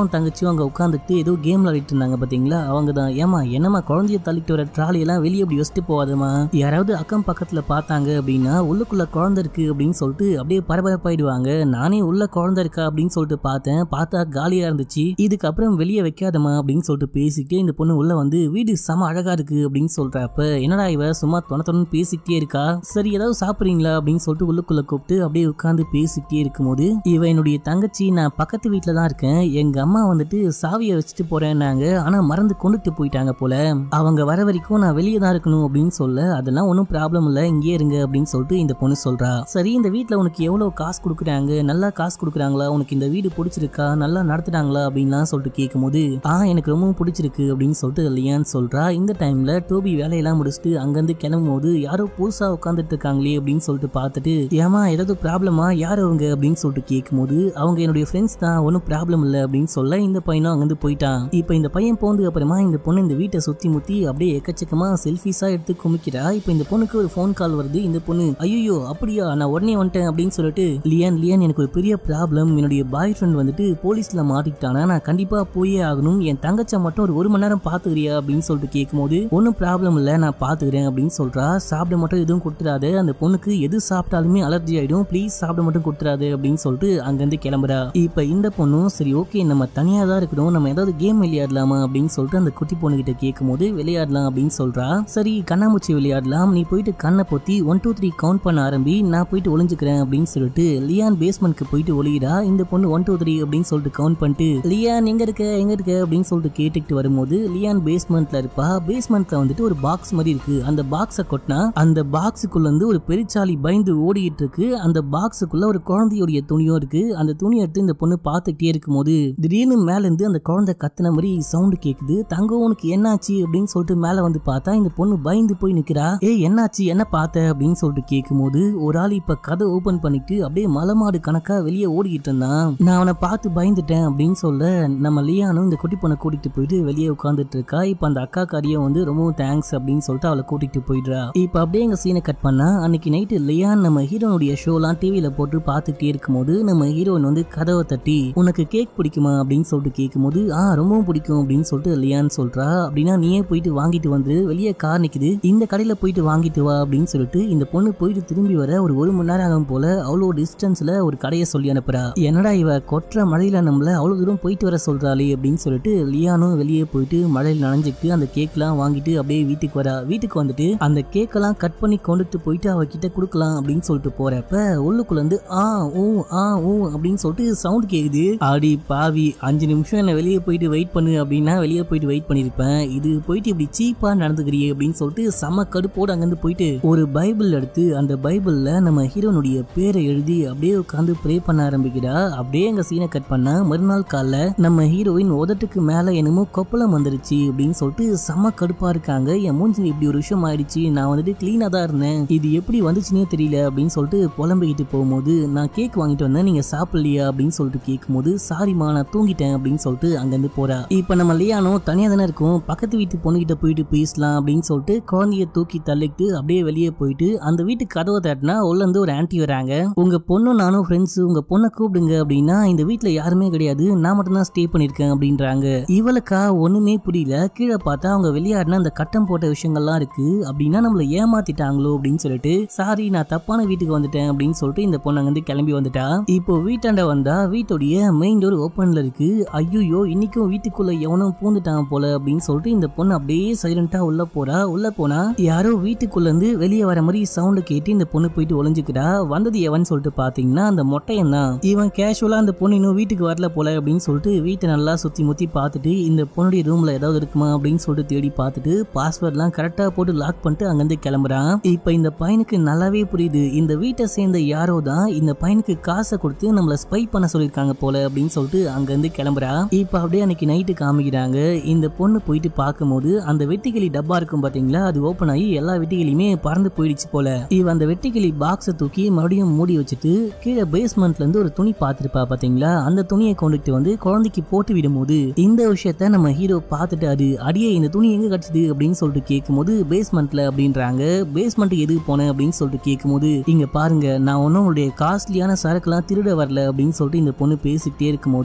அக்காவும் தங்கச்சியும் அங்க உட்காந்துட்டு ஏதோ கேம் விளையாடிட்டு இருந்தாங்க பாத்தீங்களா, அவங்க தான். ஏமா என்னமா குழந்தைய தள்ளிட்டு வர ட்ராலி எல்லாம் வெளியே அப்படி வச்சுட்டு போகாதமா, யாராவது அக்கம் பக்கத்துல பார்த்தாங்க அப்படின்னா உள்ளுக்குள்ள குழந்தை இருக்கு அப்படின்னு சொல்லிட்டு அப்படியே பரபரப்பாயிடுவாங்க. நானே உள்ள குழந்தை இருக்கா அப்படின்னு சொல்லிட்டு பார்த்தேன், பார்த்தா காலியா இருந்துச்சு, இதுக்கப்புறம் வெளியே வைக்காதமா அப்படின்னு சொல்லிட்டு பேசிக்கிட்டே இந்த பொண்ணு உள்ள வந்து வீடு செம அழகா இருக்கு அப்படின்னு சொல்றப்ப என்னடா இவ சும்மா தொண பேசிக்கிட்டே இருக்கா, சரி ஏதாவது சாப்பிடுறீங்களா அப்படின்னு சொல்லிட்டு உள்ளுக்குள்ள கூப்பிட்டு அப்படியே உட்காந்து பேசிக்கிட்டே இருக்கும்போது, இவ என்னுடைய தங்கச்சி, நான் பக்கத்து வீட்டுல தான் இருக்கேன், எங்க அம்மா வந்துட்டு சாவியை வச்சுட்டு போறேன்னாங்க, ஆனா மறந்து கொண்டுட்டு போயிட்டாங்க போல, அவங்க வர வரைக்கும் நான் வெளியே தான் இருக்கணும் அப்படின்னு சொல்ல, அதெல்லாம் ஒன்றும் ப்ராப்ளம் இல்ல, இங்கே இருங்க அப்படின்னு சொல்லிட்டு இந்த பொண்ணு சொல்றா. சரி இந்த வீட்டுல உனக்கு எவ்வளவு காசு கொடுக்குறாங்க, நல்லா காசு கொடுக்குறாங்களா, உனக்கு இந்த வீடு பிடிச்சிருக்கா, நல்லா நடத்துறாங்களா அப்படின்லாம் சொல்லிட்டு கேட்கும்போது, எனக்கு ரொம்பவும் பிடிச்சிருக்கு அப்படின்னு சொல்லிட்டு லியான் சொல்றா. இந்த டைம்ல டோபி வேலையெல்லாம் முடிச்சுட்டு அங்கிருந்து கிளம்பும் போது யாரோ புதுசா உட்காந்துட்டு இருக்காங்களே அப்படின்னு சொல்லிட்டு பார்த்துட்டு, ஏமா ஏதாவது ப்ராப்ளமா, யார் அவங்க அப்படின்னு சொல்லிட்டு கேட்கும்போது, அவங்க என்னுடைய ஃப்ரெண்ட்ஸ் தான், ஒன்றும் ப்ராப்ளம் இல்லை அப்படின்னு சொல்ல இந்த பையனும் அங்கிருந்து போயிட்டான். இப்போ இந்த பையன் போனதுக்கு அப்புறமா இந்த பொண்ணு இந்த வீட்டை சுத்தி முத்தி அப்படியே எக்கச்சக்கமா செல்ஃபிஸா எடுத்து குமிக்கிறா. இப்போ இந்த பொண்ணுக்கு ஒரு ஃபோன் கால் வருது. இந்த பொண்ணு ஐயோ அப்படியா, நான் உடனே வந்துட்டேன் அப்படின்னு சொல்லிட்டு, லியான் எனக்கு ஒரு பெரிய ப்ராப்ளம், என்னுடைய பாய் ஃப்ரெண்ட் வந்துட்டு போலீஸ்ல மாட்டிக்கிட்டானா, நான் கண்டிப்பா போயே ஆகணும், என் தங்கச்சை மட்டும் ஒரு மணி நேரம் பாத்துக்கிறியா அப்படின்னு சொல்லிட்டு கேட்கும்போது, ஒன்னும் ப்ராப்ளம் இல்ல நான் பாத்துக்கிறேன் அப்படின்னு சொல்றா. சாப்பிட மட்டும் எதுவும் கொடுத்துடாது, அந்த பொண்ணுக்கு எது சாப்பிட்டாலுமே அலர்ஜி ஆயிடும், ப்ளீஸ் சாப்பிட மட்டும் கொடுத்துடாது அப்படின்னு சொல்லிட்டு அங்கிருந்து கிளம்புறா. இப்ப இந்த பொண்ணும் சரி ஓகே நம்ம தனியா தான் இருக்கணும், நம்ம ஏதாவது கேம் விளையாடலாமா அப்படின்னு சொல்லிட்டு அந்த குட்டி பொண்ணு கிட்ட கேட்கும்போது விளையாடலாம் அப்படின்னு சொல்றா. சரி கண்ணாமூச்சி விளையாடலாம், நீ போயிட்டு கண்ணை பொத்தி 1 2 3 கவுண்ட் பண்ண ஆரம்பி, நான் போயிட்டு ஒளிஞ்சுக்கிறேன் அப்படின்னு சொல்லிட்டு லியான் பேஸ்மெண்ட்க்கு போயிட்டு ஒளியிடா. இந்த பொண்ணு 1 2 3 அப்படின்னு சொல்லிட்டு கவுண்ட் பண்ணிட்டு, லியான் எங்க இருக்க அப்படின்னு சொல்லிட்டு கேட்டுக்கிட்டு வரும்போது, லியான் பேஸ்மெண்ட்ல இருப்பா. பேஸ்மெண்ட்ல வந்துட்டு ஒரு பாக்ஸ் மாதிரி இருக்கு, அந்த பாக்ஸை கொட்டினா அந்த பாக்ஸுக்குள்ள இருந்து ஒரு பெருச்சாலி பயந்து ஓடிட்டு இருக்கு, அந்த பாக்ஸுக்குள்ள ஒரு குழந்தையோடைய துணியும் இருக்கு. அந்த துணி எடுத்து இந்த பொண்ணு பார்த்துக்கிட்டே இருக்கும்போது திடீர்னு மேல இருந்து அந்த குழந்தை கத்துன மாதிரி சவுண்ட் கேக்குது. தங்கம் உனக்கு என்னாச்சு அப்படின்னு சொல்லிட்டு மேல வந்து பார்த்தா இந்த பொண்ணு பயந்து போய் நிக்கிறா. என்னாச்சு, என்ன பார்த்த அப்படின்னு சொல்லிட்டு கேட்கும்போது, ஒரு ஆள் இப்ப கதை ஓபன் பண்ணிட்டு அப்படியே மலமாடு கணக்கா வெளியே ஓடிக்கிட்டு இருந்தான், நான் அவனை பார்த்து பயந்துட்டேன் அப்படின்னு சொல்ல, நம்ம லியானும் இந்த குட்டி பொண்ணை கூட்டிட்டு போயிட்டு வெளியே உட்காந்துட்டு இருக்கா. இப்ப அந்த அக்கா காரியம் வந்து ரொம்ப தேங்க்ஸ் அப்படின்னு சொல்லிட்டு அவளை கூட்டிட்டு போயிடுறா. இப்ப அப்படியே எங்க சீனை கட் பண்ணா, அன்னைக்கு நைட்டு லியான் நம்ம ஹீரோனுடைய ஷோலாம் டிவியில போட்டு பார்த்துட்டே இருக்கும்போது நம்ம ஹீரோயின் வந்து கதவை தட்டி, உனக்கு கேக் பிடிக்குமா அப்படின்னு சொல்லிட்டு கேட்கும்போது, ரொம்பவும் பிடிக்கும் அப்படின்னு சொல்லிட்டு லியான் சொல்றா. அப்படின்னா நீயே போயிட்டு வாங்கிட்டு வந்து, வெளியே கார் நிக்குது, இந்த கடையில போயிட்டு வாங்கிட்டு வா அப்படின்னு சொல்லிட்டு இந்த பொண்ணு போயிட்டு திரும்பி வர ஒரு மணி நேரம் ஆகும் போல அவ்வளோ டிஸ்டன்ஸ்ல ஒரு கடையை சொல்லி அனுப்புறா. என்னடா இவ கொற்ற மழையில நம்மள அவ்வளவு தூரம் போயிட்டு வர சொல்றாளே அப்படின்னு சொல்லிட்டு லியானும் வெளியே போயிட்டு மழையில் நனைஞ்சிட்டு அந்த கேக்லாம் வாங்கிட்டு அப்படியே வீட்டுக்கு வரா. வீட்டுக்கு வந்துட்டு அந்த கேக்கெல்லாம் கட் பண்ணி கொண்டுட்டு போயிட்டு அவகிட்ட கொடுக்கலாம் அப்படின்னு சொல்லிட்டு போறப்ப உள்ளுக்குள்ள இருந்து அப்படின்னு சொல்லிட்டு சவுண்ட் கேக்குது. ஆடி பாவி, 5 நிமிஷம் என்ன வெளியே போயிட்டு வெயிட் பண்ணு அப்படின்னா வெளியே போயிட்டு வெயிட் பண்ணிருப்பேன், இது போயிட்டு இப்படி சீப்பா நடந்துக்கிறியே அப்படின்னு சொல்லிட்டு செம கடுப்போடு அங்கிருந்து போயிட்டு ஒரு பைபிள் எடுத்து அந்த பைபிள்ல நம்ம ஹீரோனுடைய பேரை எழுதி அப்படியே உட்காந்து ப்ரே பண்ண ஆரம்பிக்கிறா. அப்படியே எங்க சீனை கட் பண்ணா மறுநாள் காலைல நம்ம ஹீரோயின் உதட்டுக்கு மேல என்னமோ கொப்பளம் வந்துருச்சு அப்படின்னு சொல்லிட்டு செம கடுப்பா இருக்காங்க. என் மூஞ்சி இப்படி ஒரு விஷயம் ஆயிடுச்சு, நான் வந்துட்டு கிளீனா தான் இருந்தேன், இது எப்படி வந்துச்சுன்னே தெரியல அப்படின்னு சொல்லிட்டு புலம்பிக்கிட்டு போகும்போது, நான் கேக் வாங்கிட்டு வந்தேன் நீங்க சாப்பிடலையா அப்படின்னு சொல்லிட்டு கேட்கும்போது, சாரிமா நான் தூங்கிட்டேன் அப்படின்னு சொல்லிட்டு அங்கிருந்து போறா. இப்ப நம்ம லியானோ தனியா தானே இருக்கும், பக்கத்து வீட்டு பொண்ணுகிட்ட போயிட்டு பேசலாம் அப்படின்னு சொல்லிட்டு குழந்தைய தூக்கி தள்ளிட்டு அப்படியே வெளியே போயிட்டு அந்த வீட்டுக்கு கதவை தட்டினா உள்ள இருந்து ஒரு ஆன்ட்டி வராங்க. உங்க பொண்ணும் நானும் ஃப்ரெண்ட்ஸ், உங்க பொண்ணை கூப்பிடுங்க அப்படின்னா இந்த வீட்டுல யாருமே கிடையாது, நான் மட்டும் தான் ஸ்டே பண்ணிருக்கேன் அப்படின்றாங்க. இவளுக்கா ஒண்ணுமே புரியல. கீழே பார்த்தா அவங்க விளையாடின அந்த கட்டம் போட்ட விஷயங்கள்லாம் இருக்கு, அப்படின்னா நம்மள ஏமாத்திட்டாங்களோ அப்படின்னு சொல்லிட்டு, சாரி நான் தப்பான வீட்டுக்கு வந்துட்டேன் அப்படின்னு சொல்லிட்டு இந்த பொண்ணு அங்கிருந்து கிளம்பி வந்துட்டா. இப்போ வீட்டாண்ட வந்தா வீட்டுடைய மெயின் டோர் ஓப்பன்ல இருக்கு. ஐயோ இன்னைக்கும் வீட்டுக்குள்ள எவனும் பூந்துட்டான் போல அப்படின்னு சொல்லிட்டு இந்த பொண்ணு அப்படியே சைலண்டா உள்ள போறா. உள்ள போனா யாரோ வீட்டுக்குள்ள இருந்து வெளியே வர மாதிரி சவுண்ட் கேட்டு இந்த பொண்ணு போயிட்டு ஒளிஞ்சுக்கிறா. வந்தது எவன் சொல்லிட்டு பாத்தீங்கன்னா அந்த மொட்டையன் தான். இவன் கேஷுவலா அந்த பொண்ணு இன்னும் வீட்டுக்கு வரல போல அப்படின்னு சொல்லிட்டு வீட்டை நல்லா சுத்தி முத்தி பார்த்துட்டு இந்த பொண்ணுடைய ரூம்ல ஏதாவது இருக்குமா அப்படின்னு சொல்லிட்டு தேடி பார்த்துட்டு பாஸ்வேர்ட்லாம் கரெக்டா போட்டு லாக் பண்ணிட்டு அங்கிருந்து கிளம்புறான். இப்ப இந்த பையனுக்கு நல்லாவே புரியுது, இந்த வீட்டை சேர்ந்த யாரோ தான் இந்த பையனுக்கு காசை கொடுத்து நம்மள ஸ்பை பண்ண சொல்லிருக்காங்க போல அப்படின்னு சொல்லிட்டு அங்கிருந்து கிளம்புறா. இப்ப அப்படியே அன்னைக்கு நைட்டு காமிக்கிறாங்க. இந்த பொண்ணு போயிட்டு பார்க்கும்போது அந்த வெட்டிக்கிளி டப்பா இருக்கும் பாத்தீங்களா, அது ஓபன் ஆகி எல்லா வெட்டிக்கிளியுமே பறந்து போயிடுச்சு போல. இவ அந்த வெட்டிக்கிளி பாக்ஸை தூக்கி மறுபடியும் மூடி வச்சுட்டு கீழே பேஸ்மெண்ட்ல இருந்து ஒரு துணி பார்த்திருப்பா பாத்தீங்களா, அந்த துணியை கொண்டுட்டு வந்து குழந்தைக்கு போட்டு விடும்போது இந்த விஷயத்த நம்ம ஹீரோ பார்த்துட்டாரு. அடியே இந்த துணி எங்க கிடைச்சது அப்படின்னு சொல்லிட்டு கேட்கும்போது பேஸ்மெண்ட்ல அப்படின்றாங்க. பேஸ்மெண்ட் எதுக்கு போன அப்படின்னு சொல்லிட்டு கேட்கும்போது, இங்க பாருங்க நான் ஒன்னும் உங்களுடைய காஸ்ட்லியான சரக்குலாம் திருட வரல அப்படின்னு சொல்லிட்டு இந்த பொண்ணு பேசிக்கிட்டே இருக்கும்போது, இங்க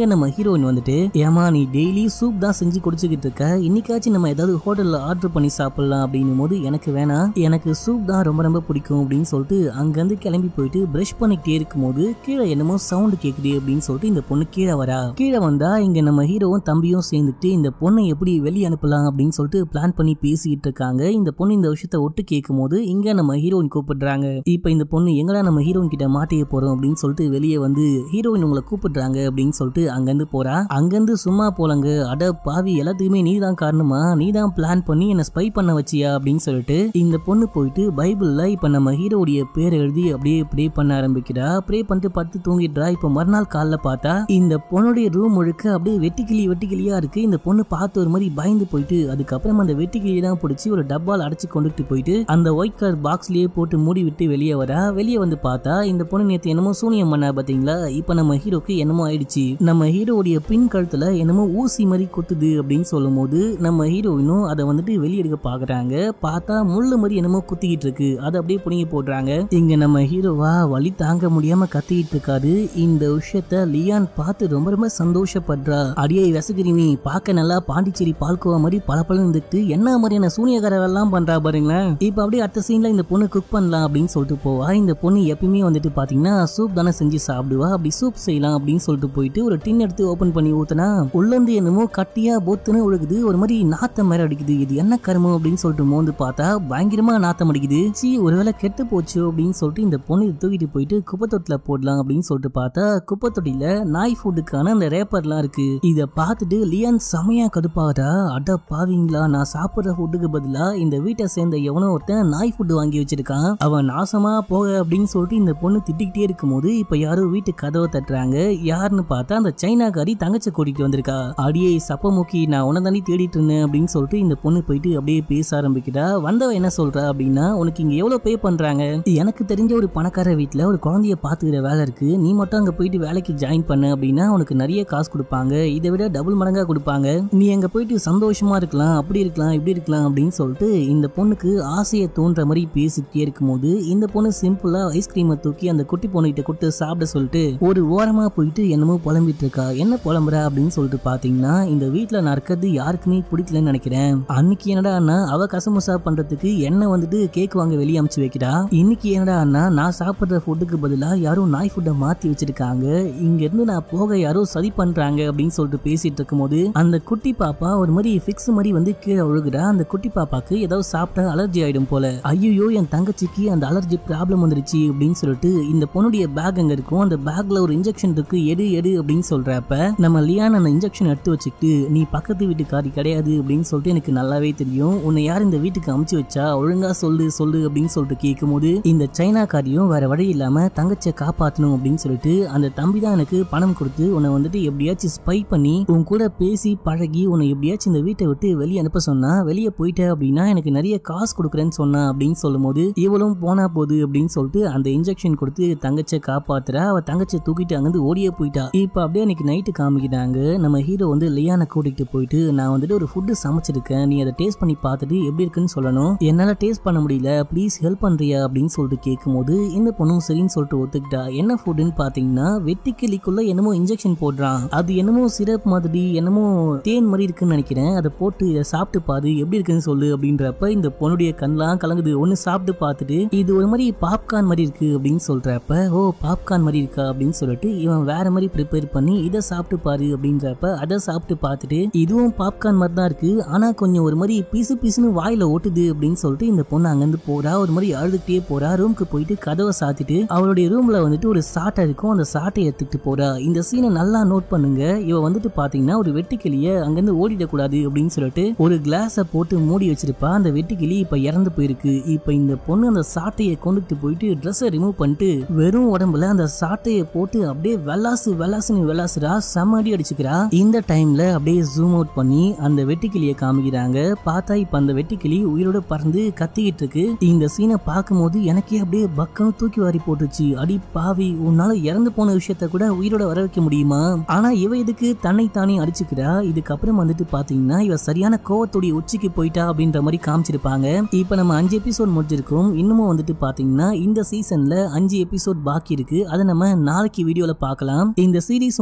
நம்ம ஹீரோயின் வந்துட்டு ஏமா நீ டெய்லி சூப் தான் செஞ்சு குடிச்சுக்கிட்டு இருக்க, இன்னைக்காச்சும் நம்ம ஏதாவது ஹோட்டல்ல ஆர்டர் பண்ணி சாப்பிடலாம் அப்படின்னும் போது எனக்கு வேணாம், எனக்கு சூப் தான் ரொம்ப ரொம்ப பிடிக்கும் அப்படின்னு சொல்லிட்டு அங்கிருந்து கிளம்பி போயிட்டு பிரஷ் பண்ணிக்கிட்டே இருக்கும்போது கீழே என்னமோ சவுண்ட் கேக்குது அப்படின்னு சொல்லிட்டு இந்த பொண்ணு கீழே வரா. கீழே வந்தா இங்க நம்ம ஹீரோவும் தம்பியும் சேர்ந்துட்டு இந்த பொண்ணை எப்படி வெளியே அனுப்பலாம் அப்படின்னு சொல்லிட்டு பிளான் பண்ணி பேசிட்டு இருக்காங்க. இந்த பொண்ணு இந்த விஷயத்த ஒட்டு கேட்கும் போது இங்க நம்ம ஹீரோயின் கூப்பிடுறாங்க. இப்ப இந்த பொண்ணு எங்கடா நம்ம ஹீரோயின் கிட்ட மாட்டிய போறோம் அப்படின்னு சொல்லிட்டு வெளியே வந்து ஹீரோயின் உங்களை கூப்பிடுறாங்க அப்படின்னு சொல்லிட்டு அங்கிருந்து போறா. அங்கிருந்து சும்மா போலங்க, அட பாவி எல்லாத்துக்குமே நீ தான் காரணமா, நீ தான் பிளான் பண்ணி என்ன ஸ்பை பண்ண வச்சியா அப்படின்னு சொல்லிட்டு இந்த பொண்ணு போயிட்டு பைபிள்ல இப்ப நம்ம ஹீரோடைய பேர் எழுதி அப்படியே ப்ரே பண்ண ஆரம்பிக்கிறா. ப்ரே பண்ணிட்டு படுத்து தூங்கிடுறா. இப்ப மறுநாள் காலைல பார்த்தா இந்த பொண்ணுடைய ரூம் முழுக்க அப்படியே வெட்டிக்கிளியா இருக்கு. இந்த பொண்ணு பார்த்து ஒரு மாதிரி பயந்து போயிட்டு அதுக்கப்புறம் அந்த வெட்டிக்கிளியெல்லாம் பிடிச்சி ஒரு டப்பால் அடைச்சு கொண்டுட்டு போயிட்டு அந்த ஒயிட் கலர் பாக்ஸ்லயே போட்டு மூடி விட்டு வெளியே வரா. வெளியே வந்து பார்த்தா இந்த பொண்ணு நேத்து என்னமோ சூனியம் பண்ணா பாத்தீங்களா, இப்ப நம்ம ஹீரோக்கு என்னமோ ஆயிடுச்சு. நம்ம ஹீரோடைய பின் கழுத்துல என்னமோ ஊசி மாதிரி குத்துது அப்படின்னு சொல்லும் போது நம்ம ஹீரோயினும் அதை வந்துட்டு வெளியெடுக்க பாக்குறாங்க. பார்த்தா முள்ளு மாதிரி என்னமோ குத்திக்கிட்டு இருக்கு, அதை அப்படியே புடுங்கி போடுறாங்க. இங்க நம்ம ஹீரோவா வலி தாங்க முடியாம கத்திக்கிட்டு இருக்காரு. இந்த விஷயத்த லியான் பார்த்து ரொம்ப ரொம்ப சந்தோஷப்படுறா. அடியே விசகிரிமி பார்க்க நல்லா பாண்டிச்சேரி பால்கோவா மாதிரி பல இருந்துட்டு என்ன மாதிரியான சூனியக்கார எல்லாம் பண்றா பாருங்களேன். இப்ப அப்படியே அடுத்த சீன்ல இந்த பொண்ணு குக் பண்ணலாம் அப்படின்னு சொல்லிட்டு போவா. இந்த பொண்ணு எப்பயுமே வந்துட்டு பாத்தீங்கன்னா சூப் தானே செஞ்சு சாப்பிடுவா. அப்படி சூப் செய்யலாம் அப்படின்னு சொல்லிட்டு போயிட்டு ஒரு டின் எடுத்து ஓபன் பண்ணி ஊத்துனா உள்ளந்து என்னமோ கட்டியா போத்துன்னு ஒழுகுது, ஒரு மாதிரி நாத்தம் மேல அடிக்குது. இது என்ன கருமம் அப்படின்னு சொல்லிட்டு மோந்து பார்த்தா பயங்கரமா நாத்தம் அடிக்குது. சி ஒருவேளை கெட்டு போச்சு அப்படின்னு சொல்லிட்டு இந்த பொண்ணு தூக்கிட்டு போயிட்டு குப்பை தொட்டில போடலாம் அப்படின்னு சொல்லிட்டு பார்த்தா குப்பை தொட்டில நாய் ஃபுட்டுக்கான அந்த ரேப்பர்லாம் இருக்கு. இத பார்த்துட்டு லியான் செமையா கடுப்பாகிறா. அட பாவீங்களா, நான் சாப்பிடுற ஃபுட்டுக்கு பதிலா இந்த வீட்டை சேர்ந்த எவனோ ஒருத்தன் நாய் ஃபுட்டு வாங்கி வச்சிருக்கான், அவன் நாசமா போக அப்படின்னு சொல்லிட்டு இந்த பொண்ணு திட்டிக்கிட்டே இருக்கும்போது இப்ப யாரோ வீட்டு கதவை தட்டுறாங்க. யாருன்னு பார்த்தா அந்த சைனாக்காரி தங்கச்சி கூட்டிட்டு வந்திருக்கா. அடியே சப்பமுக்கி, நான் உன்னை தாண்டி தேடிட்டு இருந்தேன் அப்படின்னு சொல்லிட்டு இந்த பொண்ணு போயிட்டு அப்படியே பேச ஆரம்பிக்கிறா. வந்தவ என்ன சொல்றா அப்படின்னா, உனக்கு இங்க எவ்வளவு பே பண்றாங்க, எனக்கு தெரிஞ்ச ஒரு பணக்கார வீட்டுல ஒரு குழந்தைய பாத்துக்கிற வேலை இருக்கு, நீ மட்டும் அங்க போயிட்டு வேலைக்கு ஜாயின் பண்ண அப்படின்னா உனக்கு நிறைய காசு கொடுப்பாங்க, இதை விட டபுள் மடங்கா கொடுப்பாங்க, நீ அங்க போயிட்டு சந்தோஷமா இருக்கலாம், அப்படி இருக்கலாம் இப்படி இருக்கலாம் அப்படின்னு சொல்லிட்டு இந்த பொண்ணுக்கு ஆசையை தோன்ற மாதிரி பேசிக்கிட்டே இருக்கும்போது இந்த பொண்ணு சிம்பிளா ஐஸ்கிரீமை தூக்கி அந்த குட்டி பொண்ணுகிட்ட கொடுத்து சாப்பிட சொல்லிட்டு ஒரு ஓரமா போயிட்டு என்னமோ புலம்பிட்டு இருக்கா. என்ன புலம்புறா அப்படின்னு சொல்லிட்டு பாத்தீங்கன்னா, இந்த வீட்டுல நான் இருக்கிறது யாருக்குமே பிடிக்கலன்னு நினைக்கிறேன். அன்னைக்கு என்னடா அண்ணா அவ கசமுசா பண்றதுக்கு என்ன வந்துட்டு கேக் வாங்க வெளியே அமுச்சு வைக்கிறா, இன்னைக்கு என்னடா அண்ணா நான் சாப்பிடுற ஃபுட்டுக்கு பதிலா யாரும் நாய் ஃபுட்டை மாத்தி வச்சிருக்காங்க, இங்க இருந்து நான் போக யாரோ சதி பண்றாங்க அப்படின்னு சொல்லிட்டு பேசிட்டு இருக்கும்போது அந்த குட்டி பாப்பா ஒரு மாதிரி ஃபிக்ஸ் மாதிரி வந்து கீழே ஒழுகுறா. அந்த குட்டி பாப்பாக்கு ஏதாவது சாப்பிட்டா அலர்ஜி ஆயிடும் போல. ஐயோ என் தங்கச்சிக்கு அந்த அலர்ஜி ப்ராப்ளம் வந்துருச்சு அப்படின்னு சொல்லிட்டு இந்த பொண்ணுடைய பேக் அங்க இருக்கும், அந்த பேக்ல ஒரு இன்ஜெக்ஷன் இருக்கு, எடு எடு அப்படின்னு சொல்றப்ப நம்ம லியான் அந்த இன்ஜெக்ஷன் எடுத்து வச்சுக்கிட்டு, நீ பக்கத்து வீட்டுக்காரி கிடையாது அப்படின்னு சொல்லிட்டு எனக்கு நல்லாவே தெரியும், உன்னை யார் இந்த வீட்டுக்கு அமுச்சு வச்சா, ஒழுங்கா சொல்லு சொல்லு அப்படின்னு சொல்லிட்டு கேட்கும் போது இந்த சைனாக்காரியும் வேற வழி இல்லாம தங்கச்சியை காப்பாற்றணும் அப்படின்னு சொல்லிட்டு அந்த தம்பி தான் எனக்கு பணம் கொடுத்து உன்னை வந்துட்டு எப்படியாச்சும் ஸ்பை பண்ணி உன் கூட பேசி பழகி உன்னை எப்படியாச்சும் இந்த வீட்டை விட்டு வெளியே அனுப்ப சொன்னா, வெளியே போயிட்ட அப்படின்னா எனக்கு நிறைய காசு கொடுக்குறேன்னு சொன்னா அப்படின்னு சொல்லும் போது இவளும் போனா போகுது அப்படின்னு சொல்லிட்டு அந்த இன்ஜெக்ஷன் கொடுத்து தங்கச்சியை காப்பாத்துறா. அவ தங்கச்சியை தூக்கிட்டு அங்கிருந்து ஓடியே போயிட்டா. இப்ப அப்படியே அன்னைக்கு நைட்டு காமிக்கிறாங்க. நம்ம ஹீரோ வந்து லியானை கூட்டிட்டு போயிட்டு, நான் வந்துட்டு ஒரு ஃபுட்டு சமைச்சிருக்கேன், நீ அதை டேஸ்ட் பண்ணி பார்த்துட்டு எப்படி இருக்குன்னு சொல்லணும், என்னால டேஸ்ட் பண்ண முடியல, ப்ளீஸ் ஹெல்ப் பண்றியா அப்படின்னு சொல்லிட்டு கேட்கும்போது இந்த பொண்ணும் சரின்னு சொல்லிட்டு ஒத்துக்கிட்டா. என்ன ஃபுட்டுன்னு பாத்தீங்கன்னா வெட்டிக்கிளிக்குள்ள என்னமோ இன்ஜெக்ஷன் போடுறான், அது என்னமோ சிரப் மாதிரி என்னமோ தேன் மாதிரி இருக்குன்னு நினைக்கிறேன், அதை போட்டு இதை சாப்பிட்டு பாரு எப்படி இருக்குன்னு சொல்லு அப்படின்றப்ப இந்த பொண்ணுடைய கண்ணெல்லாம் கலங்குது. ஒன்னு சாப்பிட்டு பார்த்துட்டு இது ஒரு மாதிரி பாப்கார்ன் மாதிரி இருக்கு அப்படின்னு சொல்றப்ப, ஓ பாப்கார்ன் மாதிரி இருக்கா அப்படின்னு சொல்லிட்டு இவன் வேற மாதிரி ப்ரிப்பேர் பண்ணி இதை சாப்பிட்டு பாரு அப்படின்றப்ப அதை சாப்பிட்டு பார்த்துட்டு இதுவும் பாப்கார்ன் மாதிரி தான் இருக்கு, ஆனா கொஞ்சம் ஒரு மாதிரி பிசு பிசுன்னு வாயில ஓட்டுது அப்படின்னு சொல்லிட்டு இந்த பொண்ணு அங்கிருந்து போறா. ஒரு மாதிரி அழுதுகிட்டே போறா. ரூமுக்கு போயிட்டு கதவை சாத்திட்டு அவளுடைய ரூம்ல வந்துட்டு ஒரு சாட்டை இருக்கும், அந்த சாட்டையை எடுத்துட்டு போறா. இந்த சீனை நல்லா நோட் பண்ணுங்க. இவ வந்துட்டு பாத்தீங்கன்னா ஒரு வெட்டுக்கிளிய அங்கிருந்து ஓடிடக்கூடாது அப்படின்னு சொல்லிட்டு ஒரு கிளாஸை போட்டு மூடி வச்சிருப்பா. அந்த வெட்டுக்கிளி இப்ப இறந்து போயிருக்கு. இப்ப இந்த பொண்ணு அந்த சாட்டையை கொண்டுட்டு போயிட்டு ட்ரெஸ்ஸை ரிமூவ் பண்ணிட்டு வெறும் உடம்புல அந்த சாட்டையை போட்டு அப்படியே வெளாசுறா, செம்மடி அடிச்சுக்கிறா. இந்த டைம்ல அப்படியே ஜூம் அவுட் பண்ணி அந்த வெட்டுக்கிளியை காமிக்கிறாங்க. பார்த்தா இப்ப அந்த வெட்டுக்கிளி உயிரோட பறந்து கத்திக்கிட்டு இருக்கு. இந்த சீனை பார்க்கும்போது எனக்கே அப்படியே பக்கம் தூக்கி வாரி போட்டுச்சு. அடி பாவி, உன்னால இறந்து போன விஷயத்த கூட உயிரோட வர வைக்க முடியுமா? ஆனா இவ இதுக்கு தன்னை தானே அடிச்சுக்கிறா. இதுக்கப்புறம் வந்துட்டு பாத்தீங்கன்னா இவ சரியான கோவத்தோடைய உச்சிக்கு போயிட்டா அப்படின்ற மாதிரி காமிச்சிருப்பாங்க. இப்ப நம்ம 5 எபிசோட் முடிஞ்சிருக்கோம். இன்னமும் வந்துட்டு பாத்தீங்கன்னா இந்த சீசன்ல 5 எபிசோட் பாக்கி இருக்கு. அதை நம்ம நாளைக்கு வீடியோல பார்க்கலாம். இந்த சீரிஸ்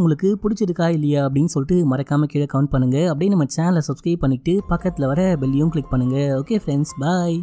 உங்களுக்கு பிடிச்சிருக்கா இல்லையா அப்படின்னு சொல்லிட்டு மறக்காம கீழே கமெண்ட் பண்ணுங்க. அப்படியே நம்ம சேனலை சப்ஸ்கிரைப் பண்ணிட்டு பக்கத்துல வர பெல்லையும் கிளிக் பண்ணுங்க. ஓகே ஃப்ரெண்ட்ஸ், பாய்.